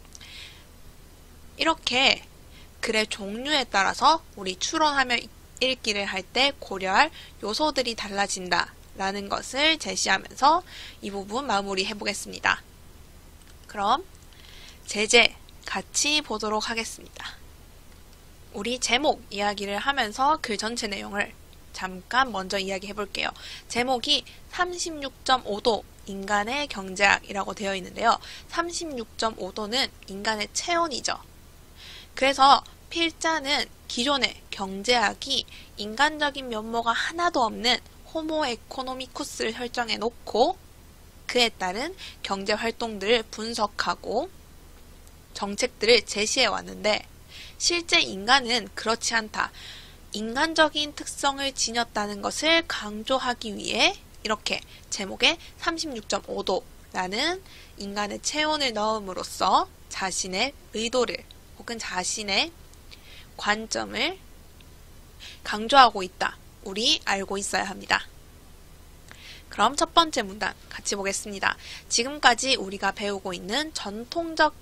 이렇게 글의 종류에 따라서 우리 추론하며 읽기를 할 때 고려할 요소들이 달라진다 라는 것을 제시하면서 이 부분 마무리해 보겠습니다. 그럼 제재 같이 보도록 하겠습니다. 우리 제목 이야기를 하면서 글 전체 내용을 잠깐 먼저 이야기해 볼게요. 제목이 삼십육 점 오 도 인간의 경제학이라고 되어 있는데요. 삼십육 점 오 도는 인간의 체온이죠. 그래서 필자는 기존의 경제학이 인간적인 면모가 하나도 없는 호모 에코노미쿠스를 설정해 놓고 그에 따른 경제 활동들을 분석하고 정책들을 제시해 왔는데 실제 인간은 그렇지 않다. 인간적인 특성을 지녔다는 것을 강조하기 위해 이렇게 제목에 삼십육 점 오 도라는 인간의 체온을 넣음으로써 자신의 의도를 혹은 자신의 관점을 강조하고 있다. 우리 알고 있어야 합니다. 그럼 첫 번째 문단 같이 보겠습니다. 지금까지 우리가 배우고 있는 전통적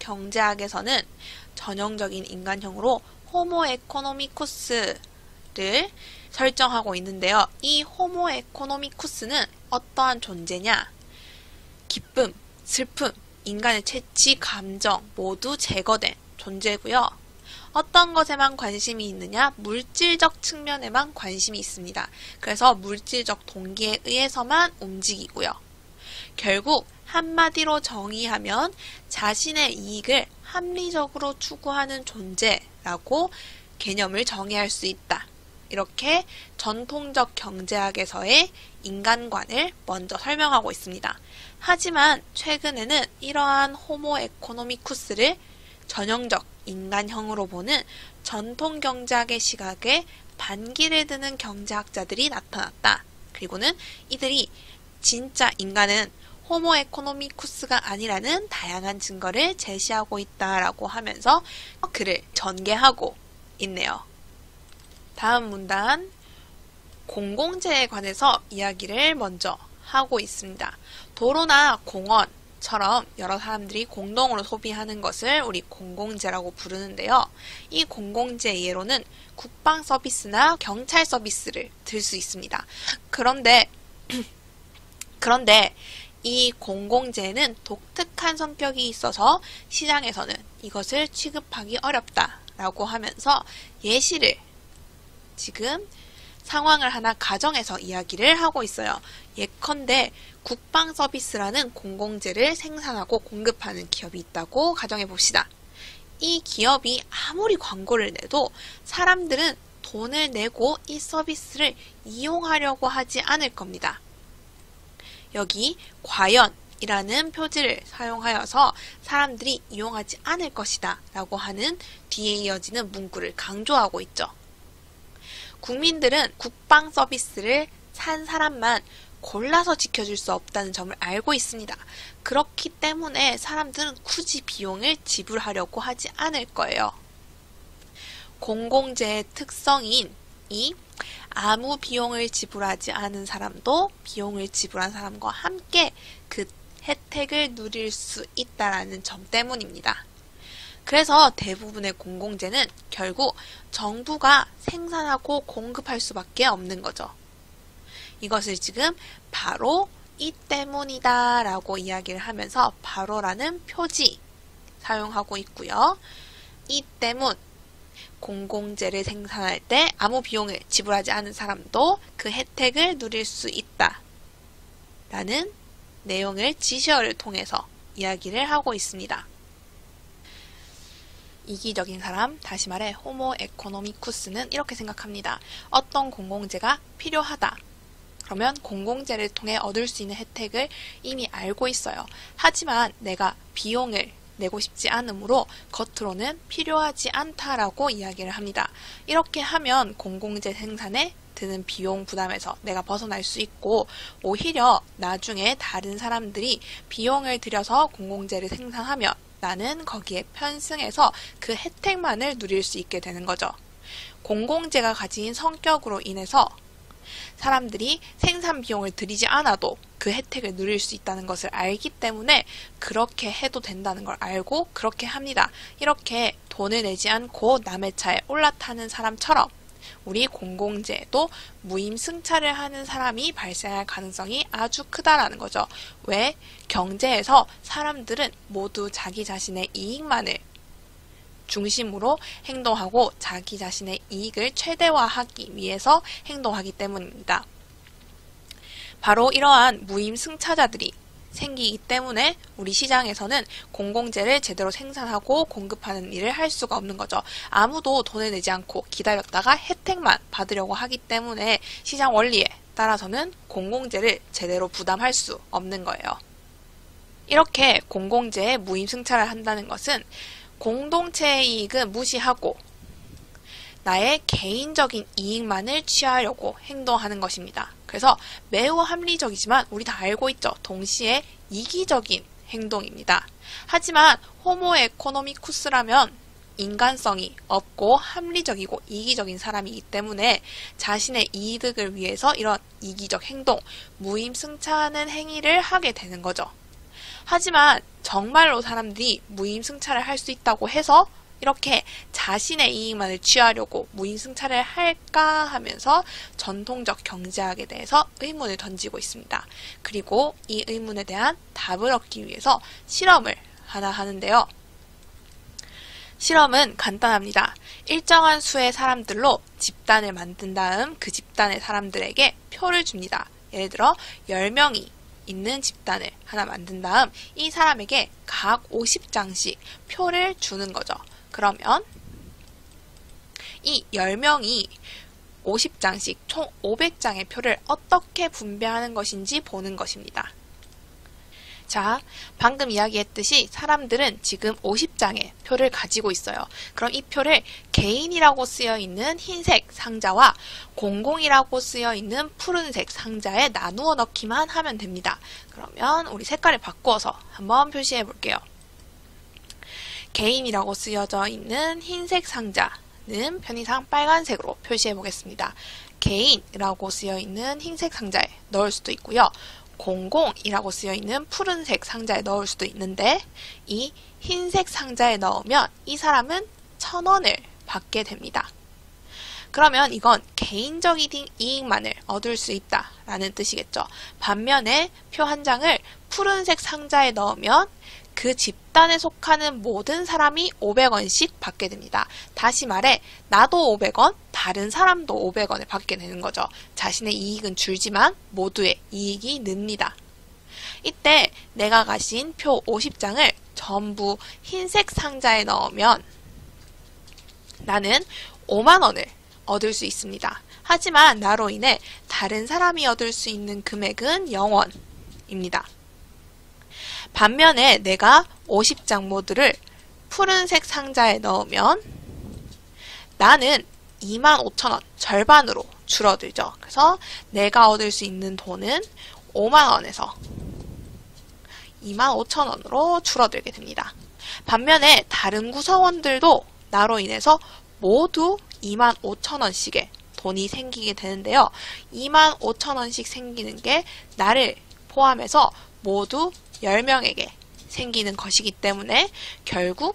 경제학에서는 전형적인 인간형으로 호모 에코노미쿠스를 설정하고 있는데요. 이 호모 에코노미쿠스는 어떠한 존재냐? 기쁨, 슬픔, 인간의 채취, 감정 모두 제거된 존재고요. 어떤 것에만 관심이 있느냐? 물질적 측면에만 관심이 있습니다. 그래서 물질적 동기에 의해서만 움직이고요. 결국 한마디로 정의하면 자신의 이익을 합리적으로 추구하는 존재라고 개념을 정의할 수 있다. 이렇게 전통적 경제학에서의 인간관을 먼저 설명하고 있습니다. 하지만 최근에는 이러한 호모 에코노미쿠스를 전형적 인간형으로 보는 전통 경제학의 시각에 반기를 드는 경제학자들이 나타났다. 그리고는 이들이 진짜 인간은 호모 에코노미쿠스가 아니라는 다양한 증거를 제시하고 있다라고 하면서 글을 전개하고 있네요. 다음 문단, 공공재에 관해서 이야기를 먼저 하고 있습니다. 도로나 공원처럼 여러 사람들이 공동으로 소비하는 것을 우리 공공재라고 부르는데요. 이 공공재 예로는 국방 서비스나 경찰 서비스를 들 수 있습니다. 그런데 그런데 이 공공재는 독특한 성격이 있어서 시장에서는 이것을 취급하기 어렵다라고 하면서 예시를 지금 상황을 하나 가정해서 이야기를 하고 있어요. 예컨대 국방 서비스라는 공공재를 생산하고 공급하는 기업이 있다고 가정해 봅시다. 이 기업이 아무리 광고를 내도 사람들은 돈을 내고 이 서비스를 이용하려고 하지 않을 겁니다. 여기 과연 이라는 표지를 사용하여서 사람들이 이용하지 않을 것이다 라고 하는 뒤에 이어지는 문구를 강조하고 있죠. 국민들은 국방 서비스를 산 사람만 골라서 지켜줄 수 없다는 점을 알고 있습니다. 그렇기 때문에 사람들은 굳이 비용을 지불하려고 하지 않을 거예요. 공공재의 특성인 이 아무 비용을 지불하지 않은 사람도 비용을 지불한 사람과 함께 그 혜택을 누릴 수 있다는 점 때문입니다. 그래서 대부분의 공공재는 결국 정부가 생산하고 공급할 수밖에 없는 거죠. 이것을 지금 바로 이 때문이다 라고 이야기를 하면서 바로라는 표지 사용하고 있고요. 이 때문 공공재를 생산할 때 아무 비용을 지불하지 않은 사람도 그 혜택을 누릴 수 있다 라는 내용을 지시어를 통해서 이야기를 하고 있습니다. 이기적인 사람, 다시 말해 호모 에코노미쿠스는 이렇게 생각합니다. 어떤 공공재가 필요하다. 그러면 공공재를 통해 얻을 수 있는 혜택을 이미 알고 있어요. 하지만 내가 비용을 내고 싶지 않으므로 겉으로는 필요하지 않다라고 이야기를 합니다. 이렇게 하면 공공재 생산에 드는 비용 부담에서 내가 벗어날 수 있고 오히려 나중에 다른 사람들이 비용을 들여서 공공재를 생산하면 나는 거기에 편승해서 그 혜택만을 누릴 수 있게 되는 거죠. 공공재가 가진 성격으로 인해서 사람들이 생산 비용을 들이지 않아도 그 혜택을 누릴 수 있다는 것을 알기 때문에 그렇게 해도 된다는 걸 알고 그렇게 합니다. 이렇게 돈을 내지 않고 남의 차에 올라타는 사람처럼 우리 공공재에도 무임승차를 하는 사람이 발생할 가능성이 아주 크다라는 거죠. 왜? 경제에서 사람들은 모두 자기 자신의 이익만을 중심으로 행동하고 자기 자신의 이익을 최대화하기 위해서 행동하기 때문입니다. 바로 이러한 무임승차자들이 생기기 때문에 우리 시장에서는 공공재를 제대로 생산하고 공급하는 일을 할 수가 없는 거죠. 아무도 돈을 내지 않고 기다렸다가 혜택만 받으려고 하기 때문에 시장 원리에 따라서는 공공재를 제대로 부담할 수 없는 거예요. 이렇게 공공재에 무임승차를 한다는 것은 공동체의 이익은 무시하고 나의 개인적인 이익만을 취하려고 행동하는 것입니다. 그래서 매우 합리적이지만 우리 다 알고 있죠. 동시에 이기적인 행동입니다. 하지만 호모 에코노미쿠스라면 인간성이 없고 합리적이고 이기적인 사람이기 때문에 자신의 이득을 위해서 이런 이기적 행동, 무임승차하는 행위를 하게 되는 거죠. 하지만 정말로 사람들이 무임승차를 할 수 있다고 해서 나는 그것을 하지 않을 거예요. 왜? 그것은 자신의 이익을 위해서이기 때문에. 그래서 이렇게 자신의 이익만을 취하려고 무임승차를 할까 하면서 전통적 경제학에 대해서 의문을 던지고 있습니다. 그리고 이 의문에 대한 답을 얻기 위해서 실험을 하나 하는데요. 실험은 간단합니다. 일정한 수의 사람들로 집단을 만든 다음 그 집단의 사람들에게 표를 줍니다. 예를 들어 열 명이 있는 집단을 하나 만든 다음 이 사람에게 각 오십 장씩 표를 주는 거죠. 그러면 이 열 명이 오십 장씩 총 오백 장의 표를 어떻게 분배하는 것인지 보는 것입니다. 자, 방금 이야기했듯이 사람들은 지금 오십 장의 표를 가지고 있어요. 그럼 이 표를 개인이라고 쓰여 있는 흰색 상자와 공공이라고 쓰여 있는 푸른색 상자에 나누어 넣기만 하면 됩니다. 그러면 우리 색깔을 바꾸어서 한번 표시해 볼게요. 개인이라고 쓰여져 있는 흰색 상자는 편의상 빨간색으로 표시해 보겠습니다. 개인이라고 쓰여 있는 흰색 상자에 넣을 수도 있고요. 공공이라고 쓰여 있는 푸른색 상자에 넣을 수도 있는데 이 흰색 상자에 넣으면 이 사람은 천 원을 받게 됩니다. 그러면 이건 개인적인 이익만을 얻을 수 있다라는 뜻이겠죠. 반면에 표 한 장을 푸른색 상자에 넣으면 그 집단에 속하는 모든 사람이 오백 원씩 받게 됩니다. 다시 말해 나도 오백 원, 다른 사람도 오백 원을 받게 되는 거죠. 자신의 이익은 줄지만 모두의 이익이 늡니다. 이때 내가 가진 표 오십 장을 전부 흰색 상자에 넣으면 나는 오만 원을 얻을 수 있습니다. 하지만 나로 인해 다른 사람이 얻을 수 있는 금액은 영 원입니다. 반면에 내가 오십 장 모두를 푸른색 상자에 넣으면 나는 이만 오천 원, 절반으로 줄어들죠. 그래서 내가 얻을 수 있는 돈은 오만 원에서 이만 오천 원으로 줄어들게 됩니다. 반면에 다른 구성원들도 나로 인해서 모두 이만 오천 원씩의 돈이 생기게 되는데요. 이만 오천 원씩 생기는 게 나를 포함해서 모두 열 명에게 생기는 것이기 때문에 결국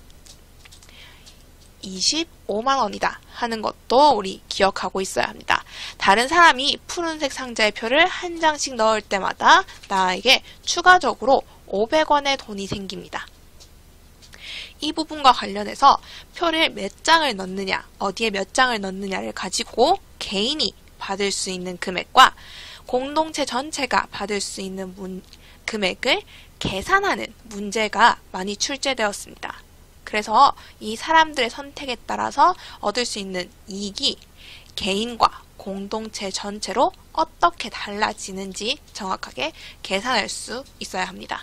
이십오만 원이다 하는 것도 우리 기억하고 있어야 합니다. 다른 사람이 푸른색 상자의 표를 한 장씩 넣을 때마다 나에게 추가적으로 오백 원의 돈이 생깁니다. 이 부분과 관련해서 표를 몇 장을 넣느냐, 어디에 몇 장을 넣느냐를 가지고 개인이 받을 수 있는 금액과 공동체 전체가 받을 수 있는 문, 금액을 계산하는 문제가 많이 출제되었습니다. 그래서 이 사람들의 선택에 따라서 얻을 수 있는 이익이 개인과 공동체 전체로 어떻게 달라지는지 정확하게 계산할 수 있어야 합니다.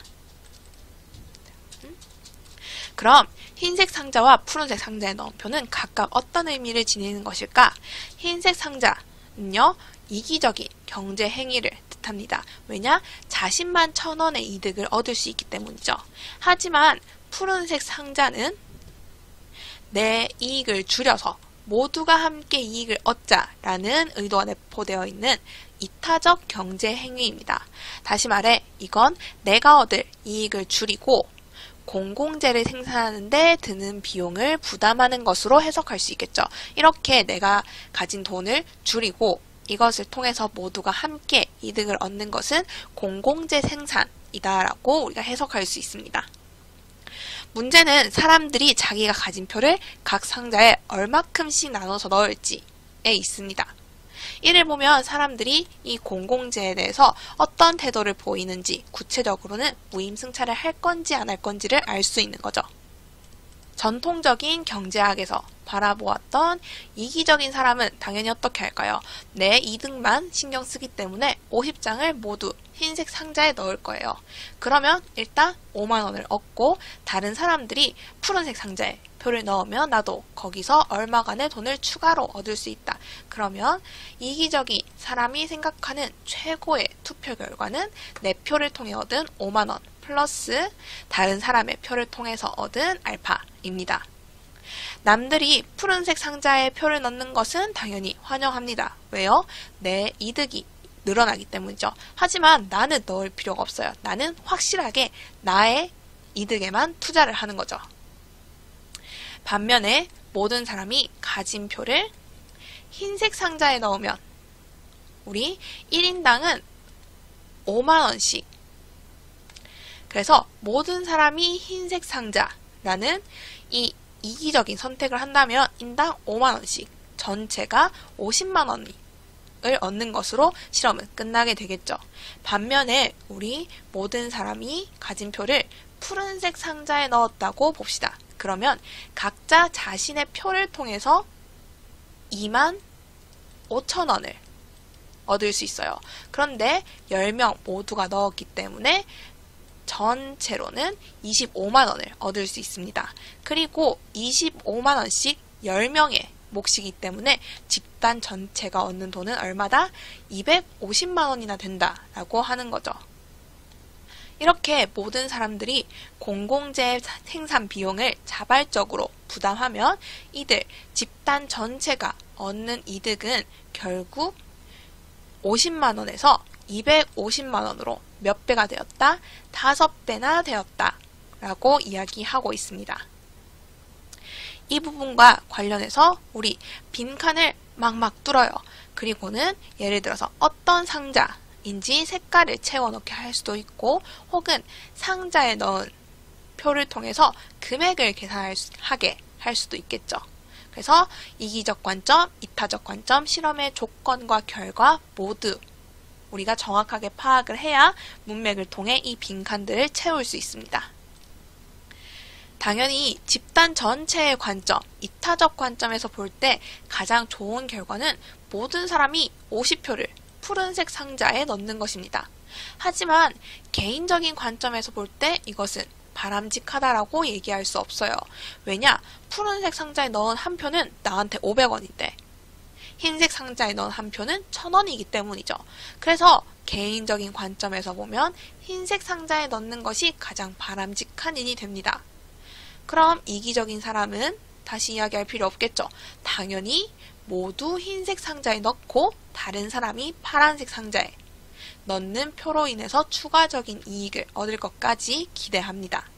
그럼 흰색 상자와 푸른색 상자에 넣은 표는 각각 어떤 의미를 지니는 것일까? 흰색 상자는요, 이기적인 경제 행위를 뜻합니다. 왜냐? 자신만 천 원의 이득을 얻을 수 있기 때문이죠. 하지만 푸른색 상자는 내 이익을 줄여서 모두가 함께 이익을 얻자라는 의도가 내포되어 있는 이타적 경제 행위입니다. 다시 말해 이건 내가 얻을 이익을 줄이고 공공재를 생산하는 데 드는 비용을 부담하는 것으로 해석할 수 있겠죠. 이렇게 내가 가진 돈을 줄이고 이것을 통해서 모두가 함께 이득을 얻는 것은 공공재 생산이다라고 우리가 해석할 수 있습니다. 문제는 사람들이 자기가 가진 표를 각 상자에 얼마큼씩 나눠서 넣을지에 있습니다. 이를 보면 사람들이 이 공공재에 대해서 어떤 태도를 보이는지 구체적으로는 무임승차를 할 건지 안 할 건지를 알 수 있는 거죠. 전통적인 경제학에서 바라보았던 이기적인 사람은 당연히 어떻게 할까요? 내 이득만 신경 쓰기 때문에 오십 장을 모두 흰색 상자에 넣을 거예요. 그러면 일단 오만 원을 얻고 다른 사람들이 푸른색 상자에 표를 넣으면 나도 거기서 얼마간의 돈을 추가로 얻을 수 있다. 그러면 이기적인 사람이 생각하는 최고의 투표 결과는 내 표를 통해 얻은 오만 원 플러스 다른 사람의 표를 통해서 얻은 알파입니다. 남들이 푸른색 상자에 표를 넣는 것은 당연히 환영합니다. 왜요? 내 이득이 늘어나기 때문이죠. 하지만 나는 넣을 필요가 없어요. 나는 확실하게 나의 이득에만 투자를 하는 거죠. 반면에 모든 사람이 가진 표를 흰색 상자에 넣으면 우리 일 인당은 오만 원씩. 그래서 모든 사람이 흰색 상자라는 이 이기적인 선택을 한다면 인당 오만 원씩, 전체가 오십만 원을 얻는 것으로 실험은 끝나게 되겠죠. 반면에 우리 모든 사람이 가진 표를 푸른색 상자에 넣었다고 봅시다. 그러면 각자 자신의 표를 통해서 이만 오천 원을 얻을 수 있어요. 그런데 열 명 모두가 넣었기 때문에 전체로는 이십오만 원을 얻을 수 있습니다. 그리고 이십오만 원씩 열 명의 몫이기 때문에 집단 전체가 얻는 돈은 얼마다? 이백오십만 원이나 된다라고 하는 거죠. 이렇게 모든 사람들이 공공재 생산 비용을 자발적으로 부담하면 이들 집단 전체가 얻는 이득은 결국 오십만 원에서 이백오십만 원으로 몇 배가 되었다? 다섯 배나 되었다 라고 이야기하고 있습니다. 이 부분과 관련해서 우리 빈칸을 막막 뚫어요. 그리고는 예를 들어서 어떤 상자인지 색깔을 채워넣게 할 수도 있고, 혹은 상자에 넣은 표를 통해서 금액을 계산하게 할 수도 있겠죠. 그래서 이기적 관점, 이타적 관점, 실험의 조건과 결과 모두 우리가 정확하게 파악을 해야 문맥을 통해 이 빈칸들을 채울 수 있습니다. 당연히 집단 전체의 관점, 이타적 관점에서 볼 때 가장 좋은 결과는 모든 사람이 오십 표를 푸른색 상자에 넣는 것입니다. 하지만 개인적인 관점에서 볼 때 이것은 바람직하다라고 얘기할 수 없어요. 왜냐? 푸른색 상자에 넣은 한 표는 나한테 오백 원인데 흰색 상자에 넣은 한 표는 천 원이기 때문이죠. 그래서 개인적인 관점에서 보면 흰색 상자에 넣는 것이 가장 바람직한 일이 됩니다. 그럼 이기적인 사람은 다시 이야기할 필요 없겠죠. 당연히 모두 흰색 상자에 넣고 다른 사람이 파란색 상자에 넣는 표로 인해서 추가적인 이익을 얻을 것까지 기대합니다.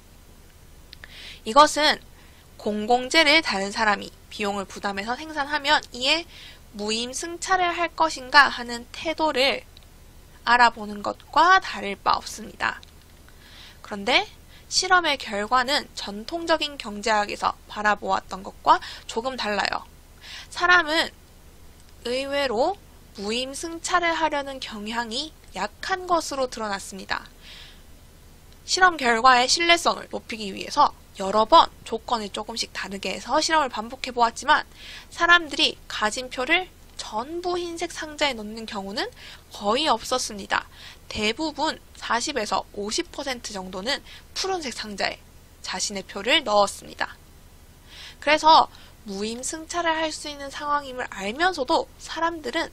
이것은 공공재를 다른 사람이 비용을 부담해서 생산하면 이에 무임승차를 할 것인가 하는 태도를 알아보는 것과 다를 바 없습니다. 그런데 실험의 결과는 전통적인 경제학에서 바라보았던 것과 조금 달라요. 사람은 의외로 무임승차를 하려는 경향이 약한 것으로 드러났습니다. 실험 결과의 신뢰성을 높이기 위해서 여러 번 조건을 조금씩 다르게 해서 실험을 반복해 보았지만 사람들이 가진 표를 전부 흰색 상자에 넣는 경우는 거의 없었습니다. 대부분 사십에서 오십 퍼센트 정도는 푸른색 상자에 자신의 표를 넣었습니다. 그래서 무임승차를 할 수 있는 상황임을 알면서도 사람들은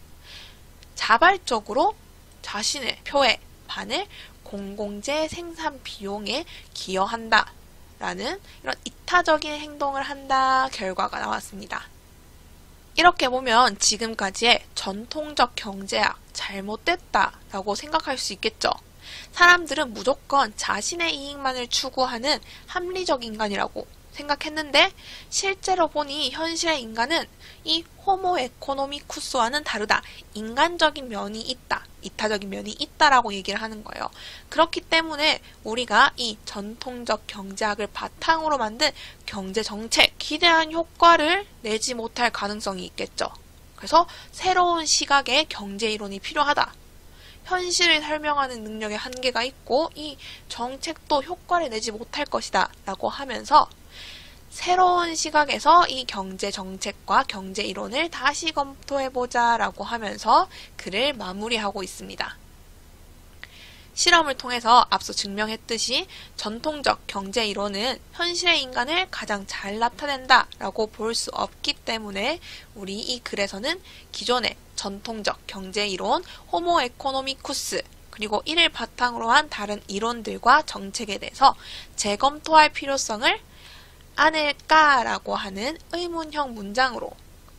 자발적으로 자신의 표의 반을 공공재 생산 비용에 기여한다 라는 이런 이타적인 행동을 한다 결과가 나왔습니다. 이렇게 보면 지금까지의 전통적 경제학 잘못됐다라고 생각할 수 있겠죠. 사람들은 무조건 자신의 이익만을 추구하는 합리적 인간이라고 생각했는데 실제로 보니 현실의 인간은 이 호모 에코노미쿠스와는 다르다. 인간적인 면이 있다. 이타적인 면이 있다라고 얘기를 하는 거예요. 그렇기 때문에 우리가 이 전통적 경제학을 바탕으로 만든 경제정책, 기대한 효과를 내지 못할 가능성이 있겠죠. 그래서 새로운 시각의 경제이론이 필요하다. 현실을 설명하는 능력에 한계가 있고 이 정책도 효과를 내지 못할 것이다 라고 하면서 새로운 시각에서 이 경제 정책과 경제 이론을 다시 검토해보자 라고 하면서 글을 마무리하고 있습니다. 실험을 통해서 앞서 증명했듯이 전통적 경제 이론은 현실의 인간을 가장 잘 나타낸다 라고 볼 수 없기 때문에 우리 이 글에서는 기존의 전통적 경제 이론, 호모 에코노미쿠스, 그리고 이를 바탕으로 한 다른 이론들과 정책에 대해서 재검토할 필요성을 않을까라고 하는 의문형 문장으로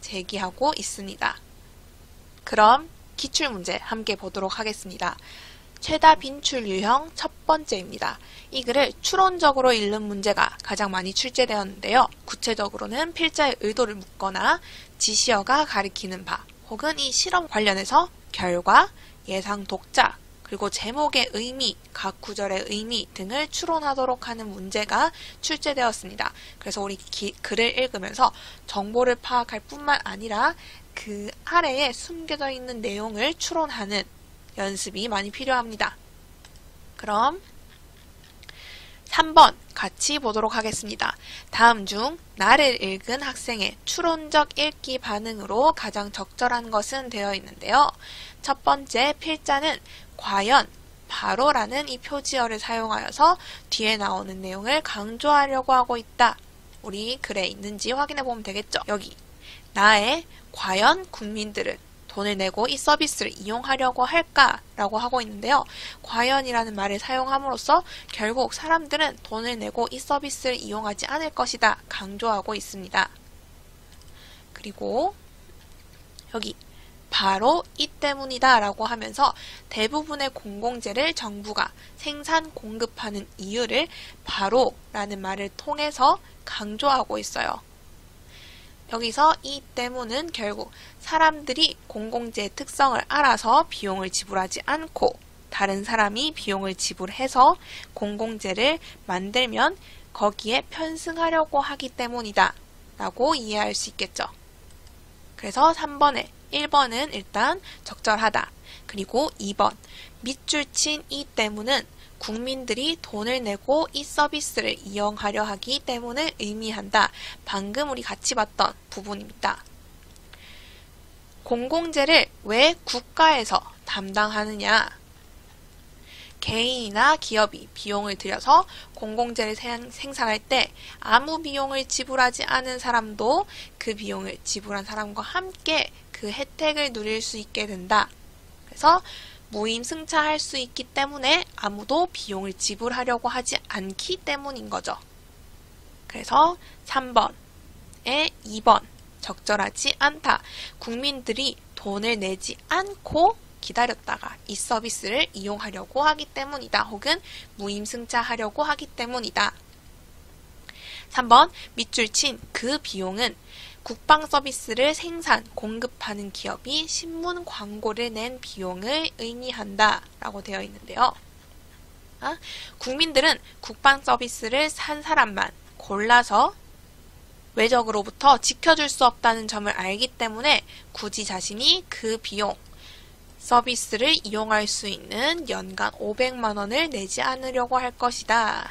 제기하고 있습니다. 그럼 기출문제 함께 보도록 하겠습니다. 최다 빈출 유형 첫 번째입니다. 이 글을 추론적으로 읽는 문제가 가장 많이 출제되었는데요. 구체적으로는 필자의 의도를 묻거나 지시어가 가리키는 바, 혹은 이 실험 관련해서 결과, 예상 독자, 그리고 제목의 의미, 각 구절의 의미 등을 추론하도록 하는 문제가 출제되었습니다. 그래서 우리 기, 글을 읽으면서 정보를 파악할 뿐만 아니라 그 아래에 숨겨져 있는 내용을 추론하는 연습이 많이 필요합니다. 그럼 삼 번 같이 보도록 하겠습니다. 다음 중 나를 읽은 학생의 추론적 읽기 반응으로 가장 적절한 것은 되어 있는데요. 첫 번째 필자는 과연, 바로라는 이 표지어를 사용하여서 뒤에 나오는 내용을 강조하려고 하고 있다. 우리 글에 있는지 확인해 보면 되겠죠. 여기 나의 과연 국민들은 돈을 내고 이 서비스를 이용하려고 할까? 라고 하고 있는데요. 과연이라는 말을 사용함으로써 결국 사람들은 돈을 내고 이 서비스를 이용하지 않을 것이다. 강조하고 있습니다. 그리고 여기 바로 이 때문이다 라고 하면서 대부분의 공공재를 정부가 생산 공급하는 이유를 바로 라는 말을 통해서 강조하고 있어요. 여기서 이 때문은 결국 사람들이 공공재의 특성을 알아서 비용을 지불하지 않고 다른 사람이 비용을 지불해서 공공재를 만들면 거기에 편승하려고 하기 때문이다 라고 이해할 수 있겠죠. 그래서 삼 번에 일 번은 일단 적절하다. 그리고 이 번 밑줄 친 이 때문은 국민들이 돈을 내고 이 서비스를 이용하려 하기 때문을 의미한다. 방금 우리 같이 봤던 부분입니다. 공공재를 왜 국가에서 담당하느냐? 개인이나 기업이 비용을 들여서 공공재를 생산할 때 아무 비용을 지불하지 않은 사람도 그 비용을 지불한 사람과 함께 그 혜택을 누릴 수 있게 된다. 그래서 무임승차할 수 있기 때문에 아무도 비용을 지불하려고 하지 않기 때문인 거죠. 그래서 삼 번에 이 번 적절하지 않다. 국민들이 돈을 내지 않고 기다렸다가 이 서비스를 이용하려고 하기 때문이다. 혹은 무임승차하려고 하기 때문이다. 삼 번 밑줄 친 그 비용은 국방 서비스를 생산, 공급하는 기업이 신문 광고를 낸 비용을 의미한다 라고 되어 있는데요. 아, 국민들은 국방 서비스를 산 사람만 골라서 외적으로부터 지켜줄 수 없다는 점을 알기 때문에 굳이 자신이 그 비용, 서비스를 이용할 수 있는 연간 오백만 원을 내지 않으려고 할 것이다.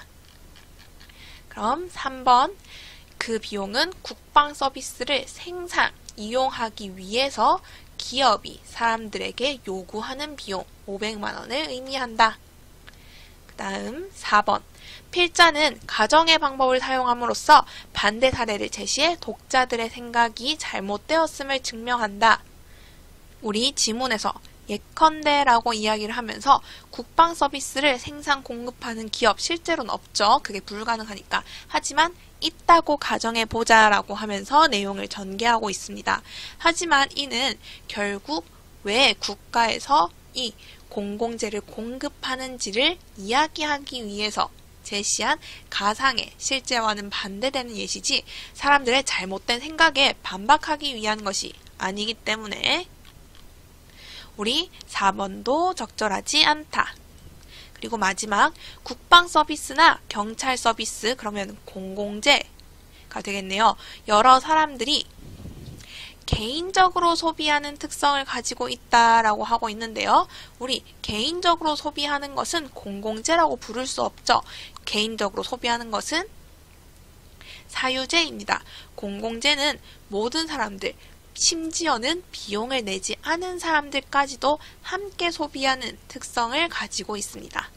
그럼 삼 번 그 비용은 국방 서비스를 생산, 이용하기 위해서 기업이 사람들에게 요구하는 비용 오백만 원을 의미한다. 그 다음 사 번 필자는 가정의 방법을 사용함으로써 반대 사례를 제시해 독자들의 생각이 잘못되었음을 증명한다. 우리 지문에서 예컨대라고 이야기를 하면서 국방 서비스를 생산 공급하는 기업 실제로는 없죠. 그게 불가능하니까. 하지만 있다고 가정해보자 라고 하면서 내용을 전개하고 있습니다. 하지만 이는 결국 왜 국가에서 이 공공재를 공급하는지를 이야기하기 위해서 제시한 가상의 실제와는 반대되는 예시지 사람들의 잘못된 생각에 반박하기 위한 것이 아니기 때문에 우리 사 번도 적절하지 않다. 그리고 마지막 국방 서비스나 경찰 서비스 그러면 공공재가 되겠네요. 여러 사람들이 개인적으로 소비하는 특성을 가지고 있다라고 하고 있는데요. 우리 개인적으로 소비하는 것은 공공재라고 부를 수 없죠. 개인적으로 소비하는 것은 사유재입니다. 공공재는 모든 사람들, 심지어는 비용을 내지 않은 사람들까지도 함께 소비하는 특성을 가지고 있습니다.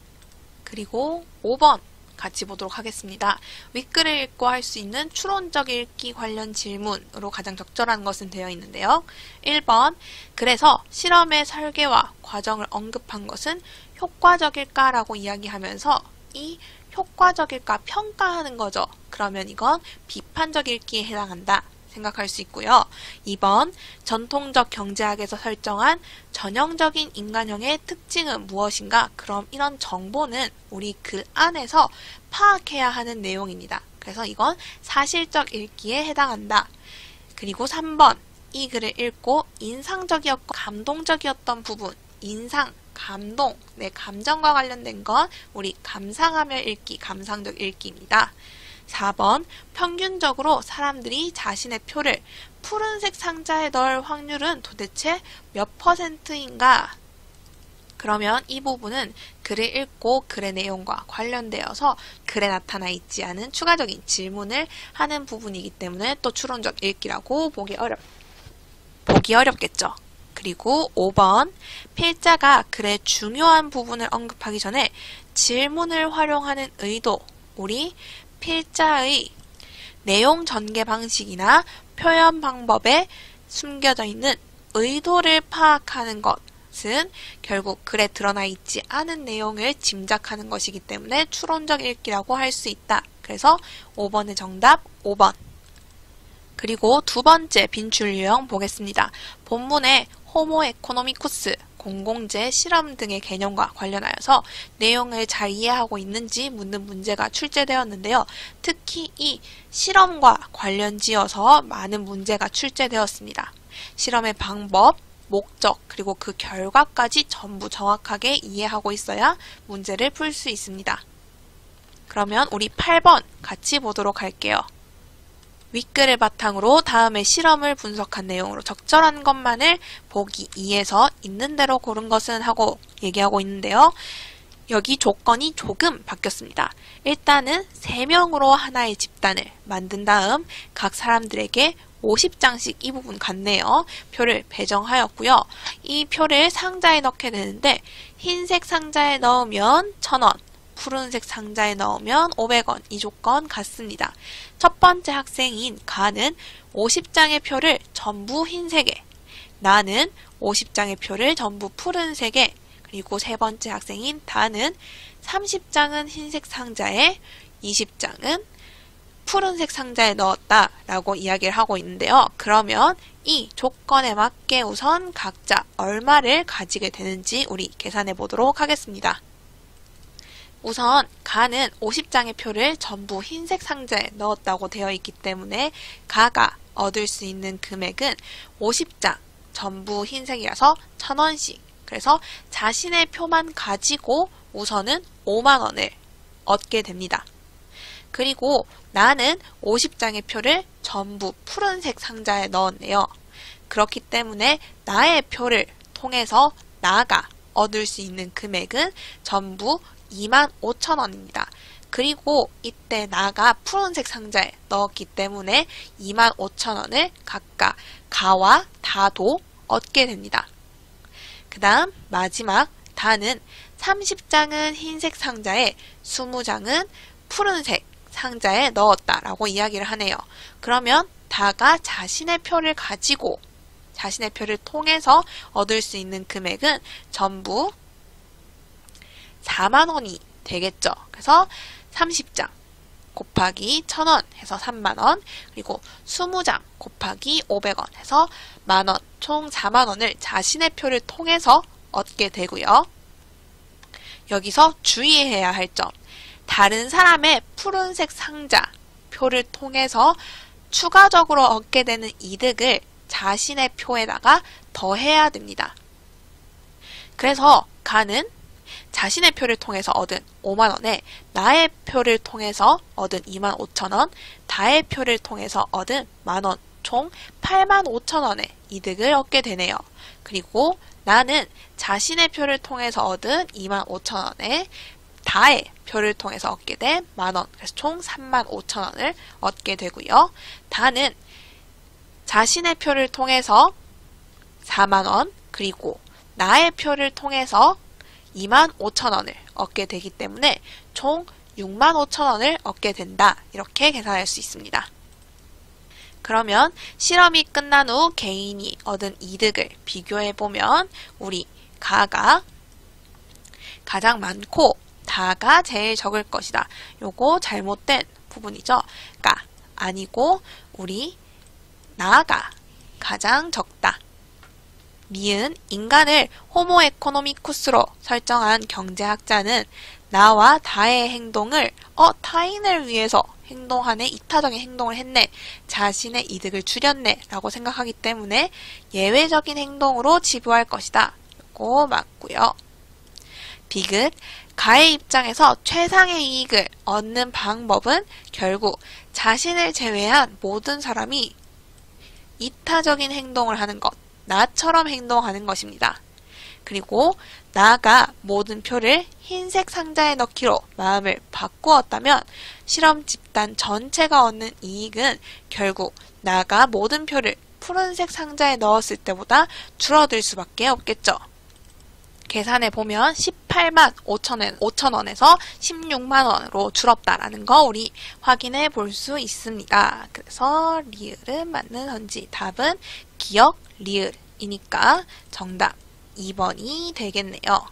그리고 오 번 같이 보도록 하겠습니다. 윗글을 읽고 할 수 있는 추론적 읽기 관련 질문으로 가장 적절한 것은 되어 있는데요. 일 번 그래서 실험의 설계와 과정을 언급한 것은 효과적일까? 라고 이야기하면서 이 효과적일까 평가하는 거죠. 그러면 이건 비판적 읽기에 해당한다. 생각할 수 있고요. 이 번 전통적 경제학에서 설정한 전형적인 인간형의 특징은 무엇인가? 그럼 이런 정보는 우리 글 안에서 파악해야 하는 내용입니다. 그래서 이건 사실적 읽기에 해당한다. 그리고 삼 번 이 글을 읽고 인상적이었고 감동적이었던 부분, 인상, 감동, 내 감정과 관련된 건 우리 감상하며 읽기, 감상적 읽기입니다. 사 번 평균적으로 사람들이 자신의 표를 푸른색 상자에 넣을 확률은 도대체 몇 퍼센트인가? 그러면 이 부분은 글을 읽고 글의 내용과 관련되어서 글에 나타나 있지 않은 추가적인 질문을 하는 부분이기 때문에 또 추론적 읽기라고 보기 어렵, 보기 어렵겠죠. 그리고 오 번 필자가 글의 중요한 부분을 언급하기 전에 질문을 활용하는 의도, 우리 필자의 내용 전개 방식이나 표현 방법에 숨겨져 있는 의도를 파악하는 것은 결국 글에 드러나 있지 않은 내용을 짐작하는 것이기 때문에 추론적 읽기라고 할 수 있다. 그래서 오 번의 정답 오 번. 그리고 두 번째 빈출 유형 보겠습니다. 본문에 호모 에코노미쿠스, 공공재, 실험 등의 개념과 관련하여서 내용을 잘 이해하고 있는지 묻는 문제가 출제되었는데요. 특히 이 실험과 관련지어서 많은 문제가 출제되었습니다. 실험의 방법, 목적, 그리고 그 결과까지 전부 정확하게 이해하고 있어야 문제를 풀 수 있습니다. 그러면 우리 팔 번 같이 보도록 할게요. 윗글을 바탕으로 다음에 실험을 분석한 내용으로 적절한 것만을 보기 이에서 있는 대로 고른 것은 하고 얘기하고 있는데요. 여기 조건이 조금 바뀌었습니다. 일단은 세 명으로 하나의 집단을 만든 다음 각 사람들에게 오십 장씩 이 부분 같네요. 표를 배정하였고요. 이 표를 상자에 넣게 되는데 흰색 상자에 넣으면 천 원, 푸른색 상자에 넣으면 오백 원, 이 조건 같습니다. 첫 번째 학생인 가는 오십 장의 표를 전부 흰색에, 나는 오십 장의 표를 전부 푸른색에, 그리고 세 번째 학생인 다는 삼십 장은 흰색 상자에 이십 장은 푸른색 상자에 넣었다 라고 이야기를 하고 있는데요. 그러면 이 조건에 맞게 우선 각자 얼마를 가지게 되는지 우리 계산해 보도록 하겠습니다. 우선 가는 오십 장의 표를 전부 흰색 상자에 넣었다고 되어 있기 때문에 가가 얻을 수 있는 금액은 오십 장 전부 흰색이라서 천 원씩, 그래서 자신의 표만 가지고 우선은 오만 원을 얻게 됩니다. 그리고 나는 오십 장의 표를 전부 푸른색 상자에 넣었네요. 그렇기 때문에 나의 표를 통해서 나가 얻을 수 있는 금액은 전부 이만 오천 원입니다. 그리고 이때 나가 푸른색 상자에 넣었기 때문에 이만 오천 원을 각각 가와 다도 얻게 됩니다. 그 다음 마지막 다는 삼십 장은 흰색 상자에 이십 장은 푸른색 상자에 넣었다라고 이야기를 하네요. 그러면 다가 자신의 표를 가지고 자신의 표를 통해서 얻을 수 있는 금액은 전부 사만 원이 되겠죠. 그래서 삼십 장 곱하기 천 원 해서 삼만 원, 그리고 이십 장 곱하기 오백 원 해서 만 원, 총 사만 원을 자신의 표를 통해서 얻게 되고요. 여기서 주의해야 할 점, 다른 사람의 푸른색 상자 표를 통해서 추가적으로 얻게 되는 이득을 자신의 표에다가 더해야 됩니다. 그래서 가는 자신의 표를 통해서 얻은 오만 원에 나의 표를 통해서 얻은 이만 오천 원, 다의 표를 통해서 얻은 만 원, 총 팔만 오천 원의 이득을 얻게 되네요. 그리고 나는 자신의 표를 통해서 얻은 이만 오천 원에 다의 표를 통해서 얻게 된 만 원, 그래서 총 삼만 오천 원을 얻게 되고요. 다는 자신의 표를 통해서 사만 원, 그리고 나의 표를 통해서 이만 오천 원을 얻게 되기 때문에 총 육만 오천 원을 얻게 된다. 이렇게 계산할 수 있습니다. 그러면 실험이 끝난 후 개인이 얻은 이득을 비교해보면 우리 가가 가장 많고 다가 제일 적을 것이다. 요거 잘못된 부분이죠. 가 아니고 우리 나가, 가장 적다. 미은, 인간을 호모 에코노미쿠스로 설정한 경제학자는 나와 다의 행동을 어 타인을 위해서 행동하네, 이타적인 행동을 했네, 자신의 이득을 줄였네 라고 생각하기 때문에 예외적인 행동으로 치부할 것이다. 이거 맞고요. 비긋, 가의 입장에서 최상의 이익을 얻는 방법은 결국 자신을 제외한 모든 사람이 이타적인 행동을 하는 것, 나처럼 행동하는 것입니다. 그리고 나가 모든 표를 흰색 상자에 넣기로 마음을 바꾸었다면 실험 집단 전체가 얻는 이익은 결국 나가 모든 표를 푸른색 상자에 넣었을 때보다 줄어들 수밖에 없겠죠. 계산해 보면 십팔만 오천 원에서 십육만 원으로 줄었다라는 거 우리 확인해 볼 수 있습니다. 그래서 리을은 맞는 선지, 답은 기억 리을이니까 정답 이 번이 되겠네요.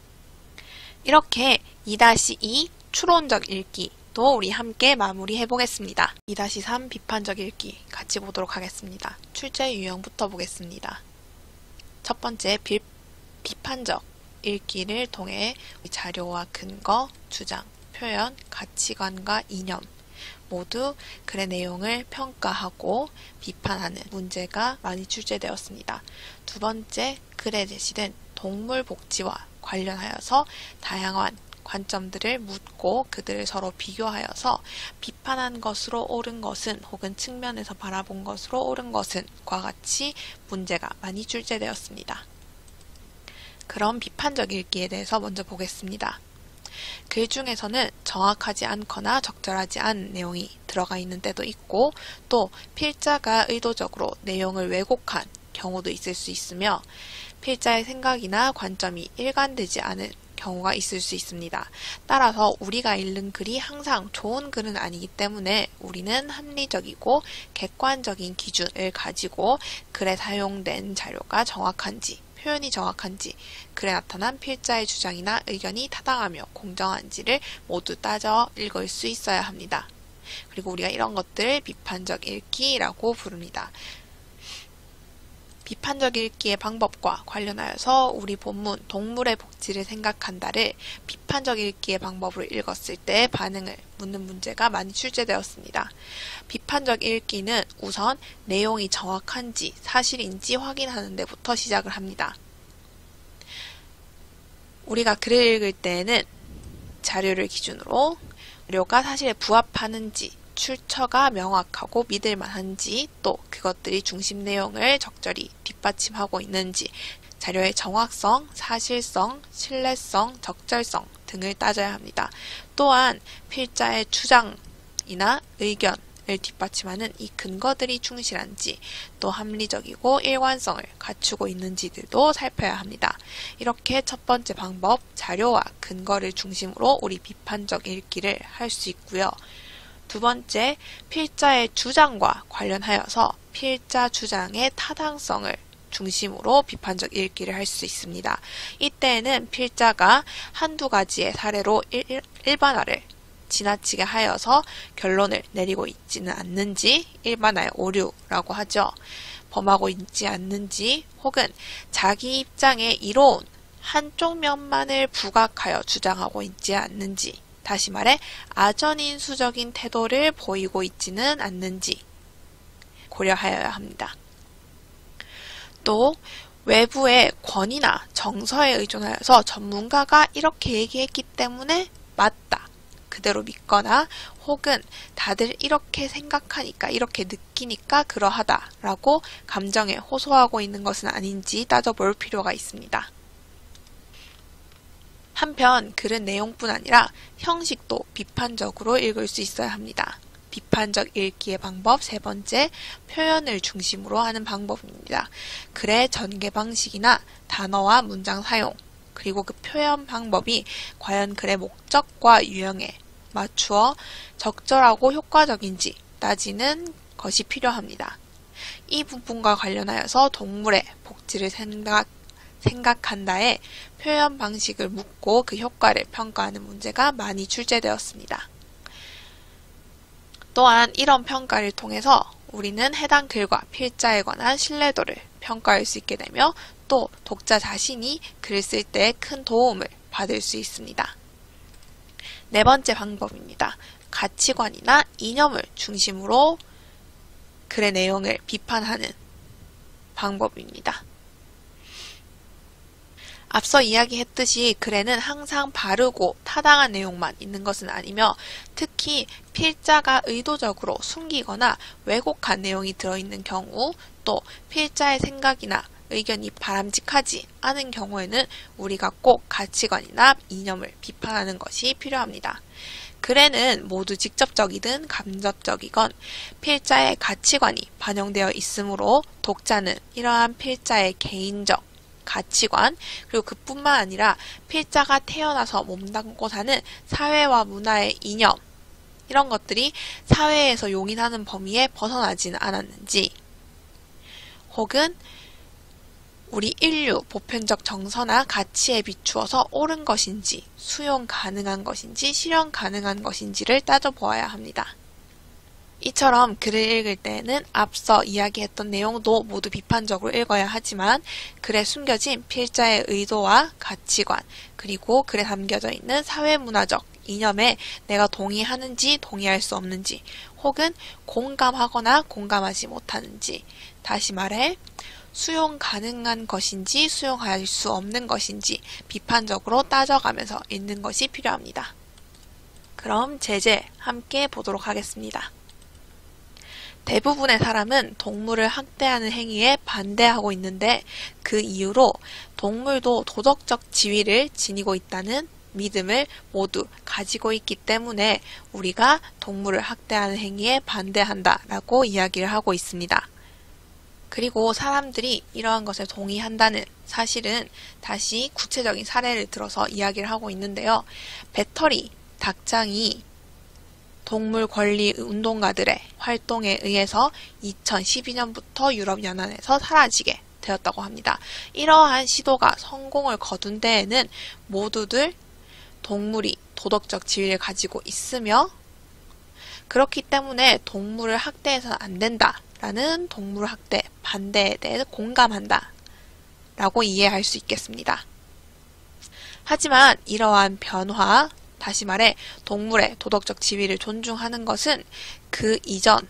이렇게 이 이 추론적 읽기도 우리 함께 마무리해 보겠습니다. 이 삼 비판적 읽기 같이 보도록 하겠습니다. 출제 유형부터 보겠습니다. 첫 번째 빌 비판적 읽기를 통해 자료와 근거, 주장, 표현, 가치관과 이념 모두 글의 내용을 평가하고 비판하는 문제가 많이 출제되었습니다. 두 번째, 글에 제시된 동물 복지와 관련하여서 다양한 관점들을 묻고 그들을 서로 비교하여서 비판한 것으로 옳은 것은 혹은 측면에서 바라본 것으로 옳은 것은 과 같이 문제가 많이 출제되었습니다. 그럼 비판적 읽기에 대해서 먼저 보겠습니다. 글 중에서는 정확하지 않거나 적절하지 않은 내용이 들어가 있는 때도 있고 또 필자가 의도적으로 내용을 왜곡한 경우도 있을 수 있으며 필자의 생각이나 관점이 일관되지 않은 경우가 있을 수 있습니다. 따라서 우리가 읽는 글이 항상 좋은 글은 아니기 때문에 우리는 합리적이고 객관적인 기준을 가지고 글에 사용된 자료가 정확한지 표현이 정확한지, 글에 나타난 필자의 주장이나 의견이 타당하며 공정한지를 모두 따져 읽을 수 있어야 합니다. 그리고 우리가 이런 것들을 비판적 읽기라고 부릅니다. 비판적 읽기의 방법과 관련하여서 우리 본문 동물의 복지를 생각한다를 비판적 읽기의 방법으로 읽었을 때 반응을 묻는 문제가 많이 출제되었습니다. 비판적 읽기는 우선 내용이 정확한지 사실인지 확인하는 데부터 시작을 합니다. 우리가 글을 읽을 때에는 자료를 기준으로 자료가 사실에 부합하는지 출처가 명확하고 믿을만한지 또 그것들이 중심 내용을 적절히 뒷받침하고 있는지 자료의 정확성, 사실성, 신뢰성, 적절성 등을 따져야 합니다. 또한 필자의 주장이나 의견을 뒷받침하는 이 근거들이 충실한지 또 합리적이고 일관성을 갖추고 있는지들도 살펴야 합니다. 이렇게 첫 번째 방법, 자료와 근거를 중심으로 우리 비판적 읽기를 할 수 있고요. 두 번째, 필자의 주장과 관련하여서 필자 주장의 타당성을 중심으로 비판적 읽기를 할 수 있습니다. 이때에는 필자가 한두 가지의 사례로 일, 일반화를 지나치게 하여서 결론을 내리고 있지는 않는지 일반화의 오류라고 하죠. 범하고 있지 않는지 혹은 자기 입장에 이로운 한쪽 면만을 부각하여 주장하고 있지 않는지 다시 말해 아전인수적인 태도를 보이고 있지는 않는지 고려하여야 합니다. 또 외부의 권위나 정서에 의존하여서 전문가가 이렇게 얘기했기 때문에 맞다. 그대로 믿거나 혹은 다들 이렇게 생각하니까 이렇게 느끼니까 그러하다 라고 감정에 호소하고 있는 것은 아닌지 따져볼 필요가 있습니다. 한편 글은 내용뿐 아니라 형식도 비판적으로 읽을 수 있어야 합니다. 비판적 읽기의 방법 세 번째, 표현을 중심으로 하는 방법입니다. 글의 전개 방식이나 단어와 문장 사용, 그리고 그 표현 방법이 과연 글의 목적과 유형에 맞추어 적절하고 효과적인지 따지는 것이 필요합니다. 이 부분과 관련하여서 동물의 복지를 생각 생각한다에 표현 방식을 묻고 그 효과를 평가하는 문제가 많이 출제되었습니다. 또한 이런 평가를 통해서 우리는 해당 글과 필자에 관한 신뢰도를 평가할 수 있게 되며 또 독자 자신이 글 쓸 때 큰 도움을 받을 수 있습니다. 네 번째 방법입니다. 가치관이나 이념을 중심으로 글의 내용을 비판하는 방법입니다. 앞서 이야기했듯이 글에는 항상 바르고 타당한 내용만 있는 것은 아니며 특히 필자가 의도적으로 숨기거나 왜곡한 내용이 들어있는 경우 또 필자의 생각이나 의견이 바람직하지 않은 경우에는 우리가 꼭 가치관이나 이념을 비판하는 것이 필요합니다. 글에는 모두 직접적이든 간접적이건 필자의 가치관이 반영되어 있으므로 독자는 이러한 필자의 개인적 가치관 그리고 그뿐만 아니라 필자가 태어나서 몸담고 사는 사회와 문화의 이념 이런 것들이 사회에서 용인하는 범위에 벗어나지는 않았는지 혹은 우리 인류 보편적 정서나 가치에 비추어서 옳은 것인지 수용 가능한 것인지 실현 가능한 것인지를 따져보아야 합니다. 이처럼 글을 읽을 때에는 앞서 이야기했던 내용도 모두 비판적으로 읽어야 하지만 글에 숨겨진 필자의 의도와 가치관 그리고 글에 담겨져 있는 사회문화적 이념에 내가 동의하는지 동의할 수 없는지 혹은 공감하거나 공감하지 못하는지 다시 말해 수용 가능한 것인지 수용할 수 없는 것인지 비판적으로 따져가면서 읽는 것이 필요합니다. 그럼 제재 함께 보도록 하겠습니다. 대부분의 사람은 동물을 학대하는 행위에 반대하고 있는데 그 이유로 동물도 도덕적 지위를 지니고 있다는 믿음을 모두 가지고 있기 때문에 우리가 동물을 학대하는 행위에 반대한다 라고 이야기를 하고 있습니다. 그리고 사람들이 이러한 것에 동의한다는 사실은 다시 구체적인 사례를 들어서 이야기를 하고 있는데요. 배터리 닭장이 동물 권리 운동가들의 활동에 의해서 이천십이 년부터 유럽연안에서 사라지게 되었다고 합니다. 이러한 시도가 성공을 거둔 데에는 모두들 동물이 도덕적 지위를 가지고 있으며 그렇기 때문에 동물을 학대해서는 안 된다 라는 동물 학대 반대에 대해 공감한다 라고 이해할 수 있겠습니다. 하지만 이러한 변화 다시 말해 동물의 도덕적 지위를 존중하는 것은 그 이전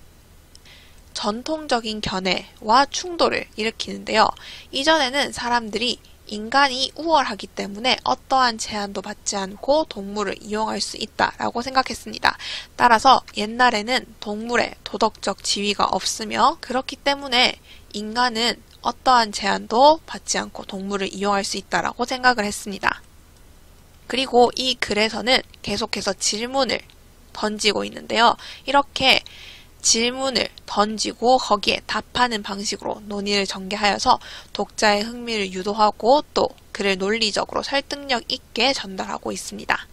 전통적인 견해와 충돌을 일으키는데요. 이전에는 사람들이 인간이 우월하기 때문에 어떠한 제한도 받지 않고 동물을 이용할 수 있다라고 생각했습니다. 따라서 옛날에는 동물의 도덕적 지위가 없으며 그렇기 때문에 인간은 어떠한 제한도 받지 않고 동물을 이용할 수 있다라고 생각을 했습니다. 그리고 이 글에서는 계속해서 질문을 던지고 있는데요. 이렇게 질문을 던지고 거기에 답하는 방식으로 논의를 전개하여서 독자의 흥미를 유도하고 또 글을 논리적으로 설득력 있게 전달하고 있습니다.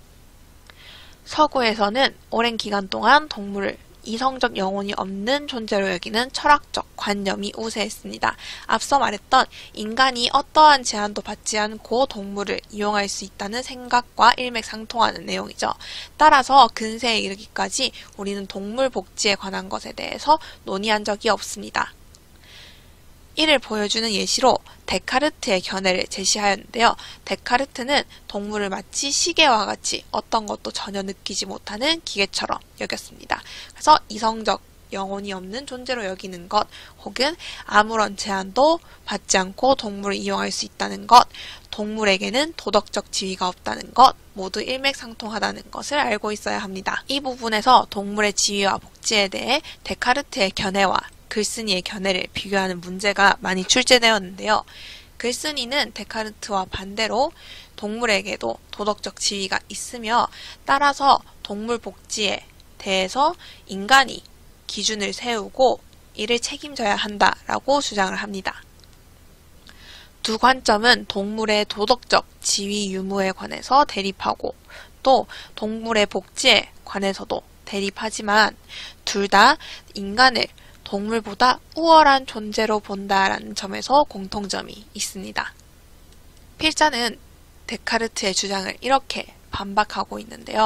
서구에서는 오랜 기간 동안 동물을 이성적 영혼이 없는 존재로 여기는 철학적 관념이 우세했습니다. 앞서 말했던 인간이 어떠한 제한도 받지 않고 동물을 이용할 수 있다는 생각과 일맥상통하는 내용이죠. 따라서 근세에 이르기까지 우리는 동물 복지에 관한 것에 대해서 논의한 적이 없습니다. 이를 보여주는 예시로 데카르트의 견해를 제시하였는데요. 데카르트는 동물을 마치 시계와 같이 어떤 것도 전혀 느끼지 못하는 기계처럼 여겼습니다. 그래서 이성적 영혼이 없는 존재로 여기는 것 혹은 아무런 제한도 받지 않고 동물을 이용할 수 있다는 것, 동물에게는 도덕적 지위가 없다는 것 모두 일맥상통하다는 것을 알고 있어야 합니다. 이 부분에서 동물의 지위와 복지에 대해 데카르트의 견해와 글쓴이의 견해를 비교하는 문제가 많이 출제되었는데요. 글쓴이는 데카르트와 반대로 동물에게도 도덕적 지위가 있으며 따라서 동물 복지에 대해서 인간이 기준을 세우고 이를 책임져야 한다라고 주장을 합니다. 두 관점은 동물의 도덕적 지위 유무에 관해서 대립하고 또 동물의 복지에 관해서도 대립하지만 둘 다 인간을 동물보다 우월한 존재로 본다라는 점에서 공통점이 있습니다. 필자는 데카르트의 주장을 이렇게 반박하고 있는데요.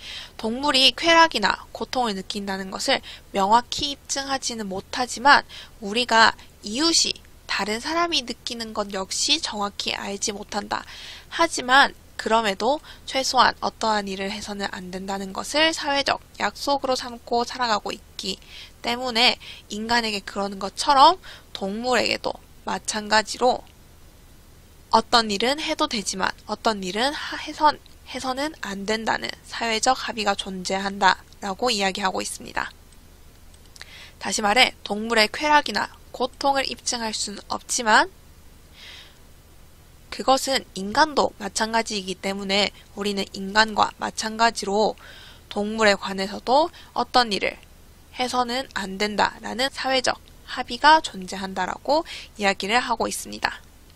동물이 쾌락이나 고통을 느낀다는 것을 명확히 입증하지는 못하지만 우리가 이웃이 다른 사람이 느끼는 것 역시 정확히 알지 못한다. 하지만 그럼에도 최소한 어떠한 일을 해서는 안 된다는 것을 사회적 약속으로 삼고 살아가고 있기 때문에 인간에게 그러는 것처럼 동물에게도 마찬가지로 어떤 일은 해도 되지만 어떤 일은 해선, 해서는 안 된다는 사회적 합의가 존재한다 라고 이야기하고 있습니다. 다시 말해 동물의 쾌락이나 고통을 입증할 수는 없지만 그것은 인간도 마찬가지이기 때문에 우리는 인간과 마찬가지로 동물에 관해서도 어떤 일을 해서는 안 된다라는 사회적 합의가 존재한다라고 이야기를 하고 있습니다.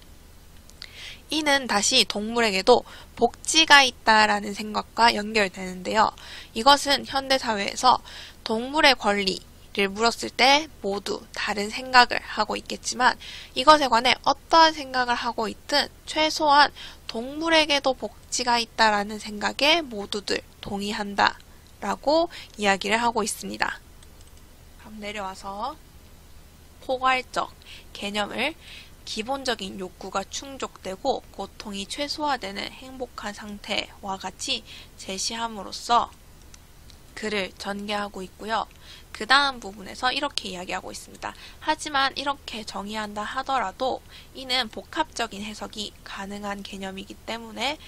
이는 다시 동물에게도 복지가 있다라는 생각과 연결되는데요. 이것은 현대사회에서 동물의 권리를 물었을 때 모두 다른 생각을 하고 있겠지만 이것에 관해 어떠한 생각을 하고 있든 최소한 동물에게도 복지가 있다라는 생각에 모두들 동의한다 라고 이야기를 하고 있습니다. 그럼 내려와서 포괄적 개념을 기본적인 욕구가 충족되고 고통이 최소화되는 행복한 상태와 같이 제시함으로써 글을 전개하고 있고요. 그 다음 부분에서 이렇게 이야기하고 있습니다. 하지만 이렇게 정의한다 하더라도 이는 복합적인 해석이 가능한 개념이기 때문에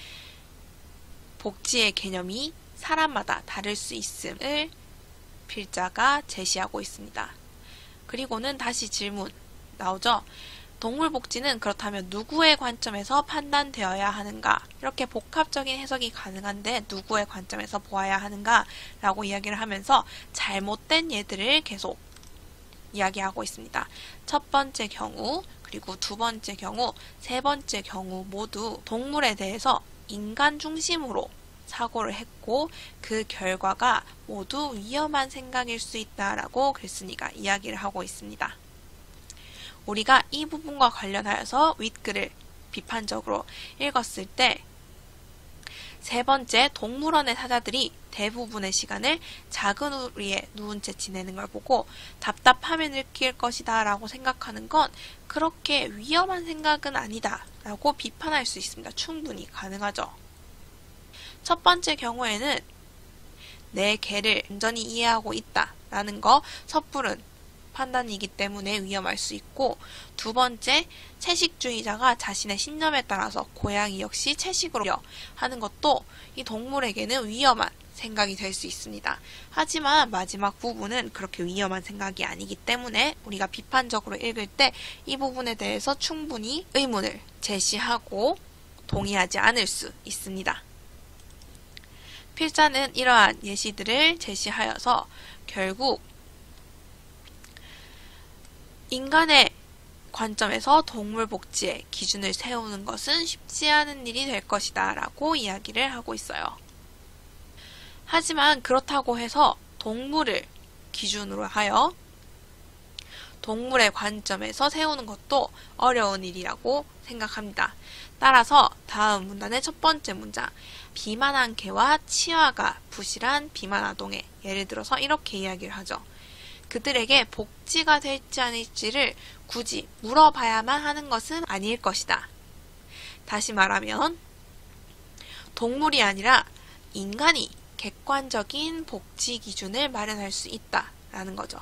복지의 개념이 사람마다 다를 수 있음을 필자가 제시하고 있습니다. 그리고는 다시 질문 나오죠. 동물 복지는 그렇다면 누구의 관점에서 판단되어야 하는가? 이렇게 복합적인 해석이 가능한데 누구의 관점에서 보아야 하는가? 라고 이야기를 하면서 잘못된 예들을 계속 이야기하고 있습니다. 첫 번째 경우, 그리고 두 번째 경우, 세 번째 경우 모두 동물에 대해서 인간 중심으로 사고를 했고 그 결과가 모두 위험한 생각일 수 있다라고 글쓴이가 이야기를 하고 있습니다. 우리가 이 부분과 관련하여서 윗글을 비판적으로 읽었을 때 세 번째, 동물원의 사자들이 대부분의 시간을 작은 우리에 누운 채 지내는 걸 보고 답답함을 느낄 것이다 라고 생각하는 건 그렇게 위험한 생각은 아니다 라고 비판할 수 있습니다. 충분히 가능하죠. 첫 번째 경우에는 내 개를 완전히 이해하고 있다 라는 거 섣부른 판단이기 때문에 위험할 수 있고, 두 번째, 채식주의자가 자신의 신념에 따라서 고양이 역시 채식으로 하는 것도 이 동물에게는 위험한 생각이 될 수 있습니다. 하지만 마지막 부분은 그렇게 위험한 생각이 아니기 때문에 우리가 비판적으로 읽을 때 이 부분에 대해서 충분히 의문을 제시하고 동의하지 않을 수 있습니다. 필자는 이러한 예시들을 제시하여서 결국 인간의 관점에서 동물 복지의 기준을 세우는 것은 쉽지 않은 일이 될 것이다 라고 이야기를 하고 있어요. 하지만 그렇다고 해서 동물을 기준으로 하여 동물의 관점에서 세우는 것도 어려운 일이라고 생각합니다. 따라서 다음 문단의 첫 번째 문장, 비만한 개와 치아가 부실한 비만 아동의 예를 들어서 이렇게 이야기를 하죠. 그들에게 복지가 될지 아닐지를 굳이 물어봐야만 하는 것은 아닐 것이다. 다시 말하면 동물이 아니라 인간이 객관적인 복지 기준을 마련할 수 있다라는 거죠.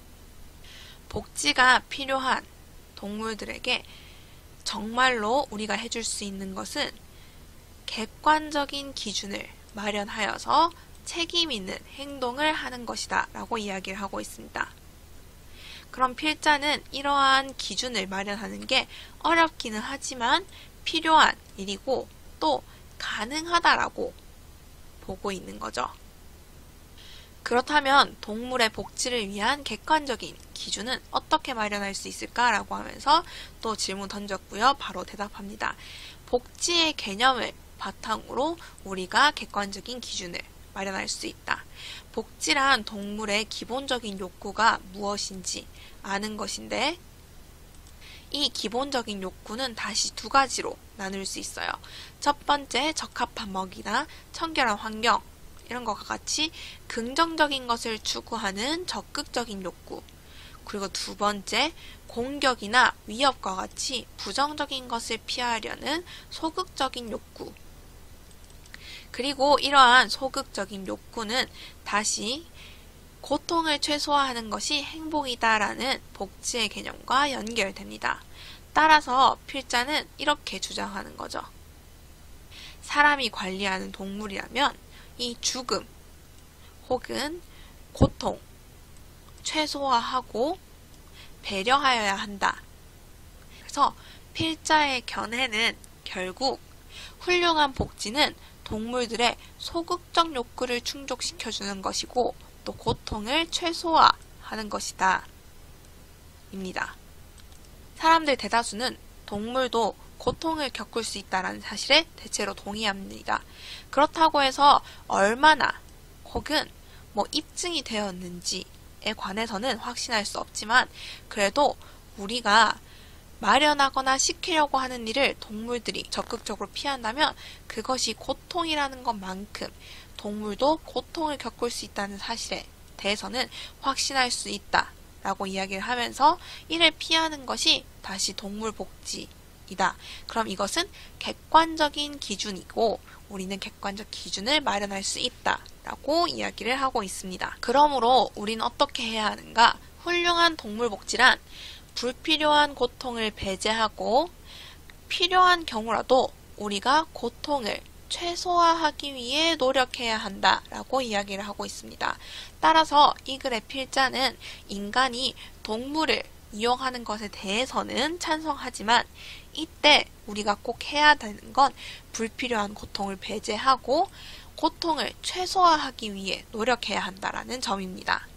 복지가 필요한 동물들에게 정말로 우리가 해줄 수 있는 것은 객관적인 기준을 마련하여서 책임 있는 행동을 하는 것이다 라고 이야기를 하고 있습니다. 그럼 필자는 이러한 기준을 마련하는 게 어렵기는 하지만 필요한 일이고 또 가능하다라고 보고 있는 거죠. 그렇다면 동물의 복지를 위한 객관적인 기준은 어떻게 마련할 수 있을까라고 하면서 또 질문 던졌고요. 바로 대답합니다. 복지의 개념을 바탕으로 우리가 객관적인 기준을 마련할 수 있다. 복지란 동물의 기본적인 욕구가 무엇인지 아는 것인데 이 기본적인 욕구는 다시 두 가지로 나눌 수 있어요. 첫 번째, 적합한 먹이나 청결한 환경, 이런 것과 같이 긍정적인 것을 추구하는 적극적인 욕구, 그리고 두 번째, 공격이나 위협과 같이 부정적인 것을 피하려는 소극적인 욕구. 그리고 이러한 소극적인 욕구는 다시 고통을 최소화하는 것이 행복이다라는 복지의 개념과 연결됩니다. 따라서 필자는 이렇게 주장하는 거죠. 사람이 관리하는 동물이라면 이 죽음 혹은 고통 최소화하고 배려하여야 한다. 그래서 필자의 견해는 결국 훌륭한 복지는 동물들의 소극적 욕구를 충족시켜주는 것이고 또 고통을 최소화하는 것이다. 입니다. 사람들 대다수는 동물도 고통을 겪을 수 있다는 사실에 대체로 동의합니다. 그렇다고 해서 얼마나 혹은 뭐 입증이 되었는지에 관해서는 확신할 수 없지만 그래도 우리가 마련하거나 시키려고 하는 일을 동물들이 적극적으로 피한다면 그것이 고통이라는 것만큼 동물도 고통을 겪을 수 있다는 사실에 대해서는 확신할 수 있다 라고 이야기를 하면서 이를 피하는 것이 다시 동물 복지이다. 그럼 이것은 객관적인 기준이고 우리는 객관적 기준을 마련할 수 있다 라고 이야기를 하고 있습니다. 그러므로 우리는 어떻게 해야 하는가? 훌륭한 동물 복지란 불필요한 고통을 배제하고 필요한 경우라도 우리가 고통을 최소화하기 위해 노력해야 한다라고 이야기를 하고 있습니다. 따라서 이 글의 필자는 인간이 동물을 이용하는 것에 대해서는 찬성하지만 이때 우리가 꼭 해야 되는 건 불필요한 고통을 배제하고 고통을 최소화하기 위해 노력해야 한다라는 점입니다.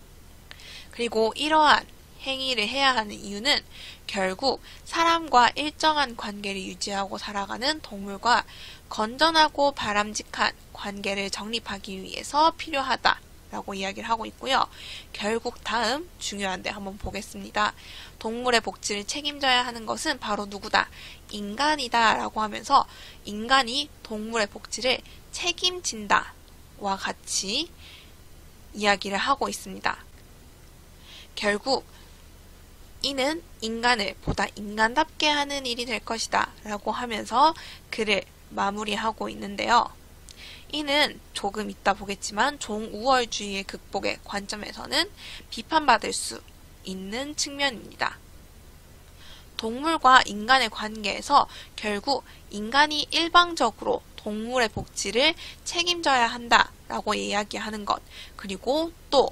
그리고 이러한 행위를 해야 하는 이유는 결국 사람과 일정한 관계를 유지하고 살아가는 동물과 건전하고 바람직한 관계를 정립하기 위해서 필요하다라고 이야기를 하고 있고요. 결국 다음 중요한데 한번 보겠습니다. 동물의 복지를 책임져야 하는 것은 바로 누구다? 인간이다 라고 하면서 인간이 동물의 복지를 책임진다와 같이 이야기를 하고 있습니다. 결국 이는 인간을 보다 인간답게 하는 일이 될 것이다 라고 하면서 글을 마무리하고 있는데요. 이는 조금 이따 보겠지만 종우월주의의 극복의 관점에서는 비판받을 수 있는 측면입니다. 동물과 인간의 관계에서 결국 인간이 일방적으로 동물의 복지를 책임져야 한다라고 이야기하는 것, 그리고 또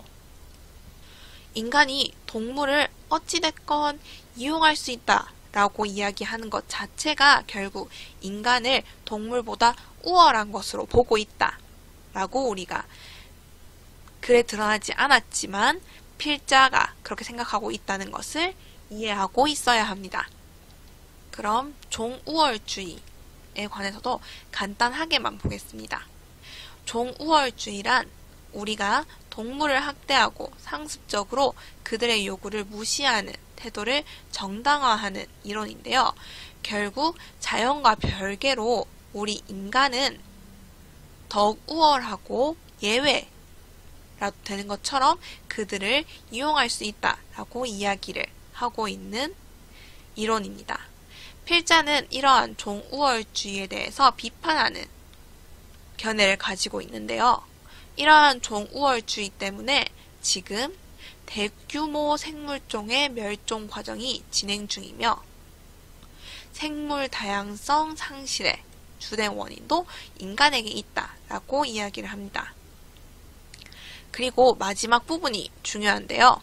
인간이 동물을 어찌됐건 이용할 수 있다 라고 이야기하는 것 자체가 결국 인간을 동물보다 우월한 것으로 보고 있다 라고 우리가 글에 드러나지 않았지만 필자가 그렇게 생각하고 있다는 것을 이해하고 있어야 합니다. 그럼 종우월주의에 관해서도 간단하게만 보겠습니다. 종우월주의란 우리가 동물을 학대하고 상습적으로 그들의 요구를 무시하는 태도를 정당화하는 이론인데요. 결국 자연과 별개로 우리 인간은 더욱 우월하고 예외라도 되는 것처럼 그들을 이용할 수 있다라고 이야기를 하고 있는 이론입니다. 필자는 이러한 종우월주의에 대해서 비판하는 견해를 가지고 있는데요. 이러한 종우월주의 때문에 지금 대규모 생물종의 멸종 과정이 진행 중이며 생물 다양성 상실의 주된 원인도 인간에게 있다라고 이야기를 합니다. 그리고 마지막 부분이 중요한데요.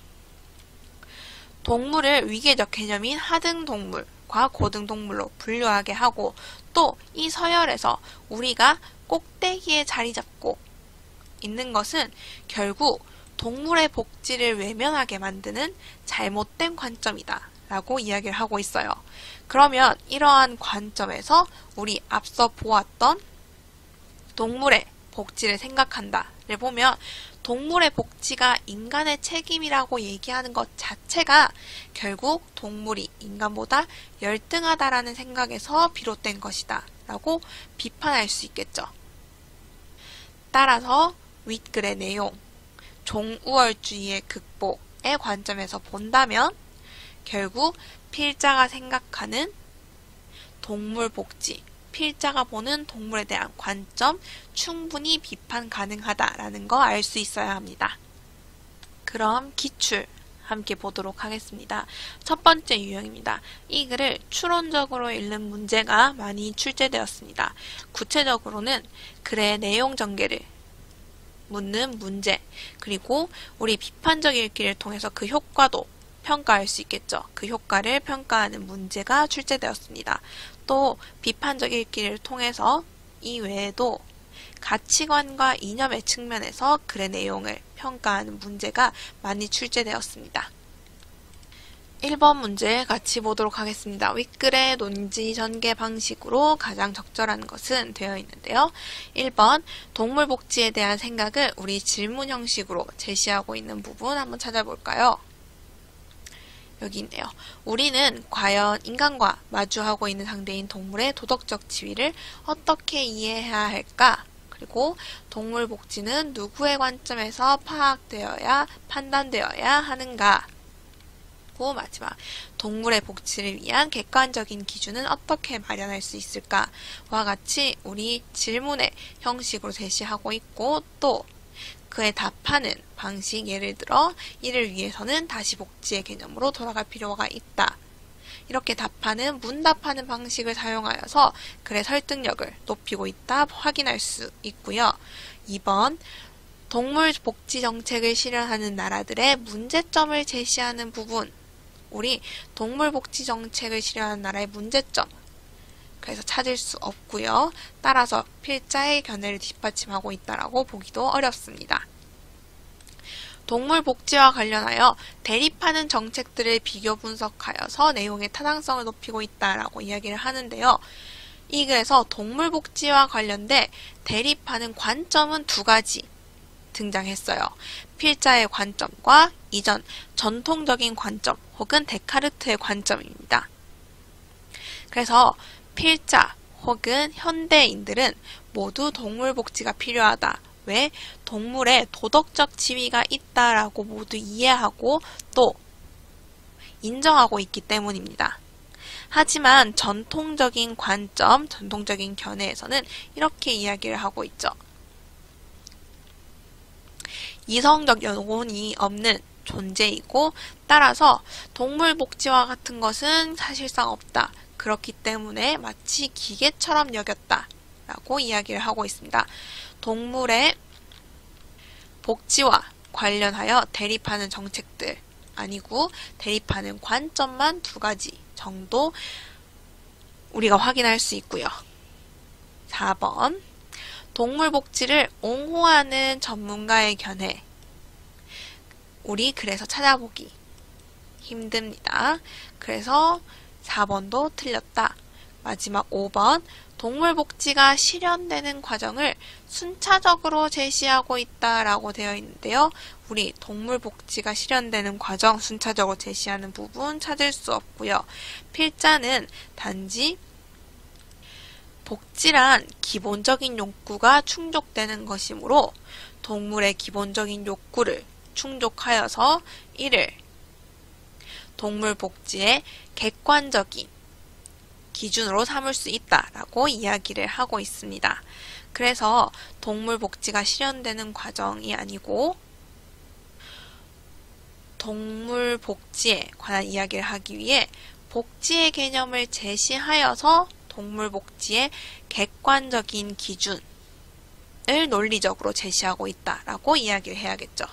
동물을 위계적 개념인 하등동물과 고등동물로 분류하게 하고 또 이 서열에서 우리가 꼭대기에 자리 잡고 있는 것은 결국 동물의 복지를 외면하게 만드는 잘못된 관점이다 라고 이야기를 하고 있어요. 그러면 이러한 관점에서 우리 앞서 보았던 동물의 복지를 생각한다를 보면 동물의 복지가 인간의 책임이라고 얘기하는 것 자체가 결국 동물이 인간보다 열등하다라는 생각에서 비롯된 것이다 라고 비판할 수 있겠죠. 따라서 윗글의 내용, 종우월주의의 극복의 관점에서 본다면 결국 필자가 생각하는 동물 복지, 필자가 보는 동물에 대한 관점 충분히 비판 가능하다라는 거 알 수 있어야 합니다. 그럼 기출 함께 보도록 하겠습니다. 첫 번째 유형입니다. 이 글을 추론적으로 읽는 문제가 많이 출제되었습니다. 구체적으로는 글의 내용 전개를 묻는 문제, 그리고 우리 비판적 읽기를 통해서 그 효과도 평가할 수 있겠죠. 그 효과를 평가하는 문제가 출제되었습니다. 또 비판적 읽기를 통해서 이 외에도 가치관과 이념의 측면에서 글의 내용을 평가하는 문제가 많이 출제되었습니다. 일 번 문제 같이 보도록 하겠습니다. 윗글의 논지 전개 방식으로 가장 적절한 것은 되어 있는데요. 일 번 동물 복지에 대한 생각을 우리 질문 형식으로 제시하고 있는 부분 한번 찾아볼까요? 여기 있네요. 우리는 과연 인간과 마주하고 있는 상대인 동물의 도덕적 지위를 어떻게 이해해야 할까? 그리고 동물 복지는 누구의 관점에서 파악되어야 판단되어야 하는가? 그리고 마지막 동물의 복지를 위한 객관적인 기준은 어떻게 마련할 수 있을까? 와 같이 우리 질문의 형식으로 제시하고 있고 또 그에 답하는 방식, 예를 들어 이를 위해서는 다시 복지의 개념으로 돌아갈 필요가 있다. 이렇게 답하는 문답하는 방식을 사용하여서 글의 설득력을 높이고 있다 확인할 수 있고요. 이 번 동물 복지 정책을 실현하는 나라들의 문제점을 제시하는 부분, 우리 동물 복지 정책을 실현하는 나라의 문제점, 그래서 찾을 수 없고요. 따라서 필자의 견해를 뒷받침하고 있다라고 보기도 어렵습니다. 동물 복지와 관련하여 대립하는 정책들을 비교 분석하여서 내용의 타당성을 높이고 있다라고 이야기를 하는데요. 이 글에서 동물 복지와 관련돼 대립하는 관점은 두 가지 등장했어요. 필자의 관점과 이전 전통적인 관점 혹은 데카르트의 관점입니다. 그래서 필자 혹은 현대인들은 모두 동물 복지가 필요하다. 왜? 동물의 도덕적 지위가 있다라고 모두 이해하고 또 인정하고 있기 때문입니다. 하지만 전통적인 관점, 전통적인 견해에서는 이렇게 이야기를 하고 있죠. 이성적 연원이 없는 존재이고 따라서 동물 복지와 같은 것은 사실상 없다. 그렇기 때문에 마치 기계처럼 여겼다 라고 이야기를 하고 있습니다. 동물의 복지와 관련하여 대립하는 정책들 아니고 대립하는 관점만 두 가지 정도 우리가 확인할 수 있고요. 사 번 동물 복지를 옹호하는 전문가의 견해, 우리 그래서 찾아보기 힘듭니다. 그래서 사 번도 틀렸다. 마지막 오 번 동물 복지가 실현되는 과정을 순차적으로 제시하고 있다라고 되어 있는데요. 우리 동물 복지가 실현되는 과정 순차적으로 제시하는 부분 찾을 수 없고요. 필자는 단지 복지란 기본적인 욕구가 충족되는 것이므로 동물의 기본적인 욕구를 충족하여서 이를 동물 복지의 객관적인 기준으로 삼을 수 있다라고 이야기를 하고 있습니다. 그래서 동물 복지가 실현되는 과정이 아니고 동물 복지에 관한 이야기를 하기 위해 복지의 개념을 제시하여서 동물 복지의 객관적인 기준을 논리적으로 제시하고 있다라고 이야기를 해야겠죠.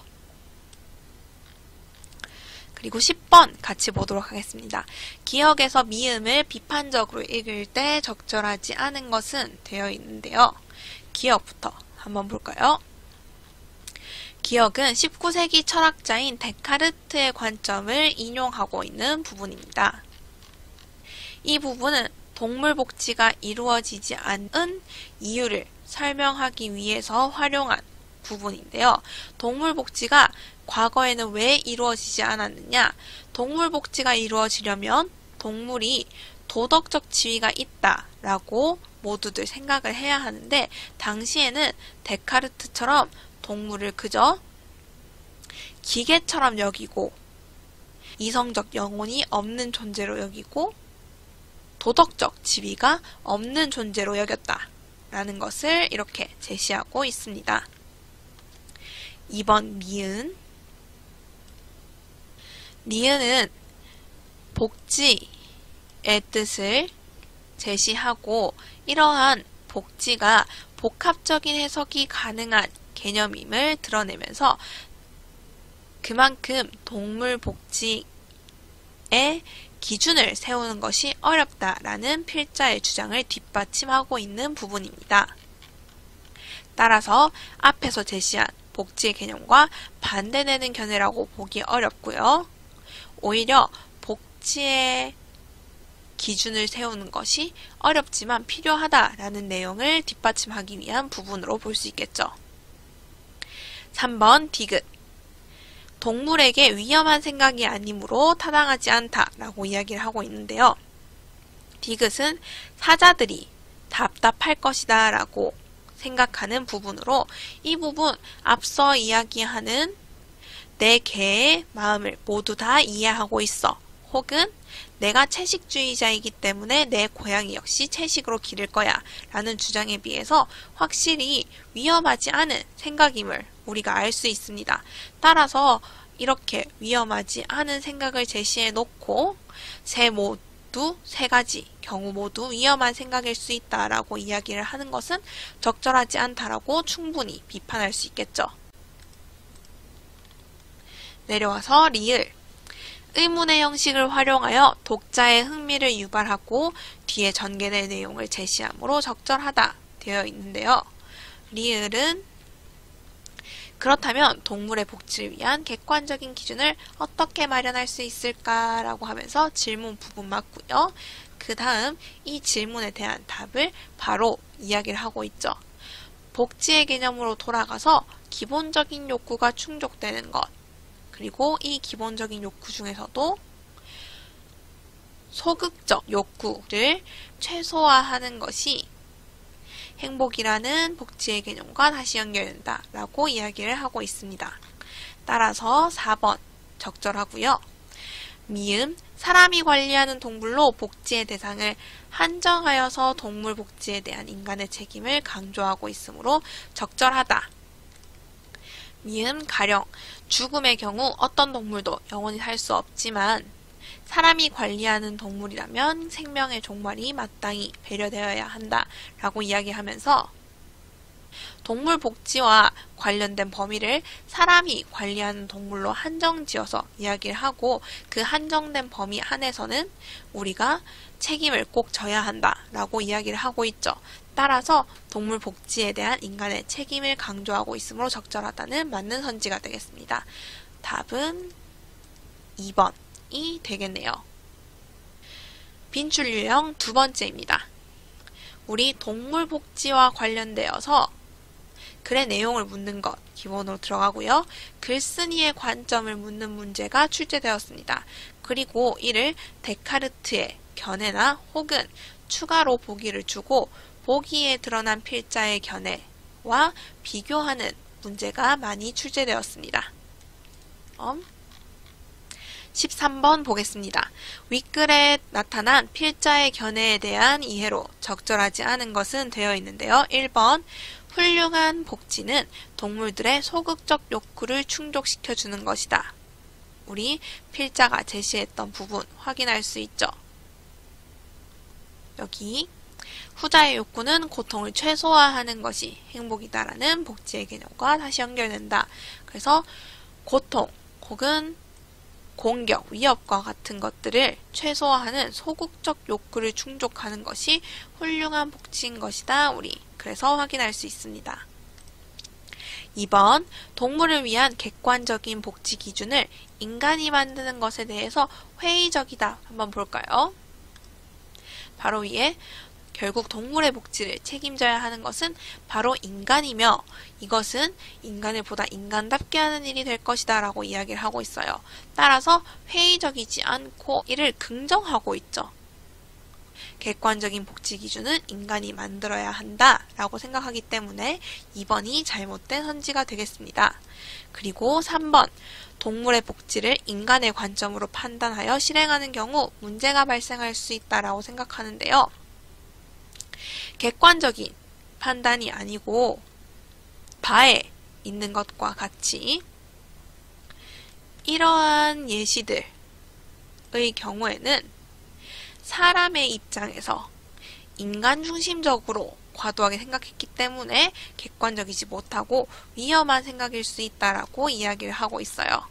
그리고 십 번 같이 보도록 하겠습니다. 기억에서 미음을 비판적으로 읽을 때 적절하지 않은 것은 되어 있는데요. 기억부터 한번 볼까요? 기억은 십구 세기 철학자인 데카르트의 관점을 인용하고 있는 부분입니다. 이 부분은 동물 복지가 이루어지지 않은 이유를 설명하기 위해서 활용한 부분인데요. 동물 복지가 과거에는 왜 이루어지지 않았느냐? 동물 복지가 이루어지려면 동물이 도덕적 지위가 있다라고 모두들 생각을 해야 하는데 당시에는 데카르트처럼 동물을 그저 기계처럼 여기고 이성적 영혼이 없는 존재로 여기고 도덕적 지위가 없는 존재로 여겼다라는 것을 이렇게 제시하고 있습니다. 이 번 미은. 미은은 복지의 뜻을 제시하고 이러한 복지가 복합적인 해석이 가능한 개념임을 드러내면서 그만큼 동물 복지의 기준을 세우는 것이 어렵다라는 필자의 주장을 뒷받침하고 있는 부분입니다. 따라서 앞에서 제시한 복지의 개념과 반대되는 견해라고 보기 어렵고요. 오히려 복지의 기준을 세우는 것이 어렵지만 필요하다라는 내용을 뒷받침하기 위한 부분으로 볼 수 있겠죠. 삼 번 디귿. 동물에게 위험한 생각이 아니므로 타당하지 않다라고 이야기를 하고 있는데요. 디귿은 사자들이 답답할 것이다 라고 생각하는 부분으로 이 부분 앞서 이야기하는 내 개의 마음을 모두 다 이해하고 있어. 혹은 내가 채식주의자이기 때문에 내 고양이 역시 채식으로 기를 거야 라는 주장에 비해서 확실히 위험하지 않은 생각임을 우리가 알 수 있습니다. 따라서 이렇게 위험하지 않은 생각을 제시해 놓고 세 모두 세 가지 경우 모두 위험한 생각일 수 있다라고 이야기를 하는 것은 적절하지 않다라고 충분히 비판할 수 있겠죠. 내려와서 리을. 의문의 형식을 활용하여 독자의 흥미를 유발하고 뒤에 전개될 내용을 제시하므로 적절하다 되어 있는데요. 리을은 그렇다면 동물의 복지를 위한 객관적인 기준을 어떻게 마련할 수 있을까라고 하면서 질문 부분 맞고요. 그 다음 이 질문에 대한 답을 바로 이야기를 하고 있죠. 복지의 개념으로 돌아가서 기본적인 욕구가 충족되는 것, 그리고 이 기본적인 욕구 중에서도 소극적 욕구를 최소화하는 것이 행복이라는 복지의 개념과 다시 연결된다 라고 이야기를 하고 있습니다. 따라서 사 번 적절하고요. 미음, 사람이 관리하는 동물로 복지의 대상을 한정하여서 동물 복지에 대한 인간의 책임을 강조하고 있으므로 적절하다. 미음, 가령, 죽음의 경우 어떤 동물도 영원히 살 수 없지만 사람이 관리하는 동물이라면 생명의 종말이 마땅히 배려되어야 한다 라고 이야기하면서 동물 복지와 관련된 범위를 사람이 관리하는 동물로 한정지어서 이야기를 하고 그 한정된 범위 안에서는 우리가 책임을 꼭 져야 한다 라고 이야기를 하고 있죠. 따라서 동물 복지에 대한 인간의 책임을 강조하고 있으므로 적절하다는 맞는 선지가 되겠습니다. 답은 이 번이 되겠네요. 빈줄 유형 두 번째입니다. 우리 동물 복지와 관련되어서 글의 내용을 묻는 것 기본으로 들어가고요. 글쓴이의 관점을 묻는 문제가 출제되었습니다. 그리고 이를 데카르트의 견해나 혹은 추가로 보기를 주고 보기에 드러난 필자의 견해와 비교하는 문제가 많이 출제되었습니다. 음. 십삼 번 보겠습니다. 윗글에 나타난 필자의 견해에 대한 이해로 적절하지 않은 것은 되어 있는데요. 일 번 훌륭한 복지는 동물들의 소극적 욕구를 충족시켜주는 것이다. 우리 필자가 제시했던 부분 확인할 수 있죠. 여기 후자의 욕구는 고통을 최소화하는 것이 행복이다라는 복지의 개념과 다시 연결된다. 그래서 고통 혹은 공격, 위협과 같은 것들을 최소화하는 소극적 욕구를 충족하는 것이 훌륭한 복지인 것이다. 우리 그래서 확인할 수 있습니다. 이 번 동물을 위한 객관적인 복지 기준을 인간이 만드는 것에 대해서 회의적이다. 한번 볼까요? 바로 위에 결국 동물의 복지를 책임져야 하는 것은 바로 인간이며 이것은 인간을 보다 인간답게 하는 일이 될 것이다 라고 이야기를 하고 있어요. 따라서 회의적이지 않고 이를 긍정하고 있죠. 객관적인 복지 기준은 인간이 만들어야 한다 라고 생각하기 때문에 이 번이 잘못된 선지가 되겠습니다. 그리고 삼 번, 동물의 복지를 인간의 관점으로 판단하여 실행하는 경우 문제가 발생할 수 있다라고 생각하는데요. 객관적인 판단이 아니고 바에 있는 것과 같이 이러한 예시들의 경우에는 사람의 입장에서 인간 중심적으로 과도하게 생각했기 때문에 객관적이지 못하고 위험한 생각일 수 있다라고 이야기를 하고 있어요.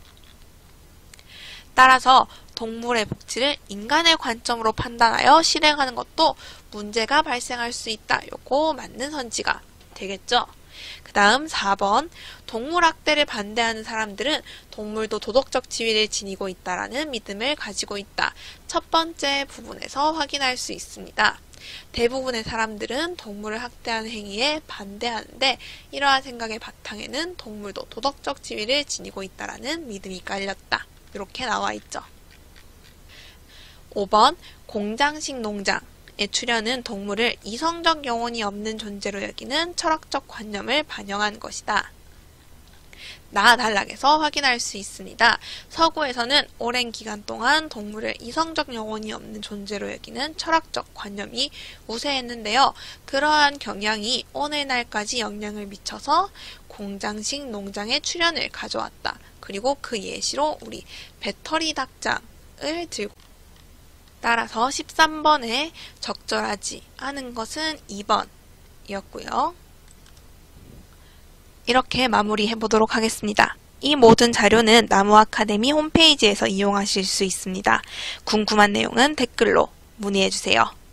따라서 동물의 복지를 인간의 관점으로 판단하여 실행하는 것도 문제가 발생할 수 있다. 요거 맞는 선지가 되겠죠? 그 다음 사 번, 동물학대를 반대하는 사람들은 동물도 도덕적 지위를 지니고 있다라는 믿음을 가지고 있다. 첫 번째 부분에서 확인할 수 있습니다. 대부분의 사람들은 동물을 학대하는 행위에 반대하는데 이러한 생각의 바탕에는 동물도 도덕적 지위를 지니고 있다라는 믿음이 깔렸다. 이렇게 나와 있죠. 오 번, 공장식 농장. 의 출현은 동물을 이성적 영혼이 없는 존재로 여기는 철학적 관념을 반영한 것이다. 나 단락에서 확인할 수 있습니다. 서구에서는 오랜 기간 동안 동물을 이성적 영혼이 없는 존재로 여기는 철학적 관념이 우세했는데요. 그러한 경향이 오늘날까지 영향을 미쳐서 공장식 농장의 출현을 가져왔다. 그리고 그 예시로 우리 배터리 닭장을 들고 따라서 십삼 번에 적절하지 않은 것은 이 번이었고요. 이렇게 마무리해 보도록 하겠습니다. 이 모든 자료는 나무 아카데미 홈페이지에서 이용하실 수 있습니다. 궁금한 내용은 댓글로 문의해 주세요.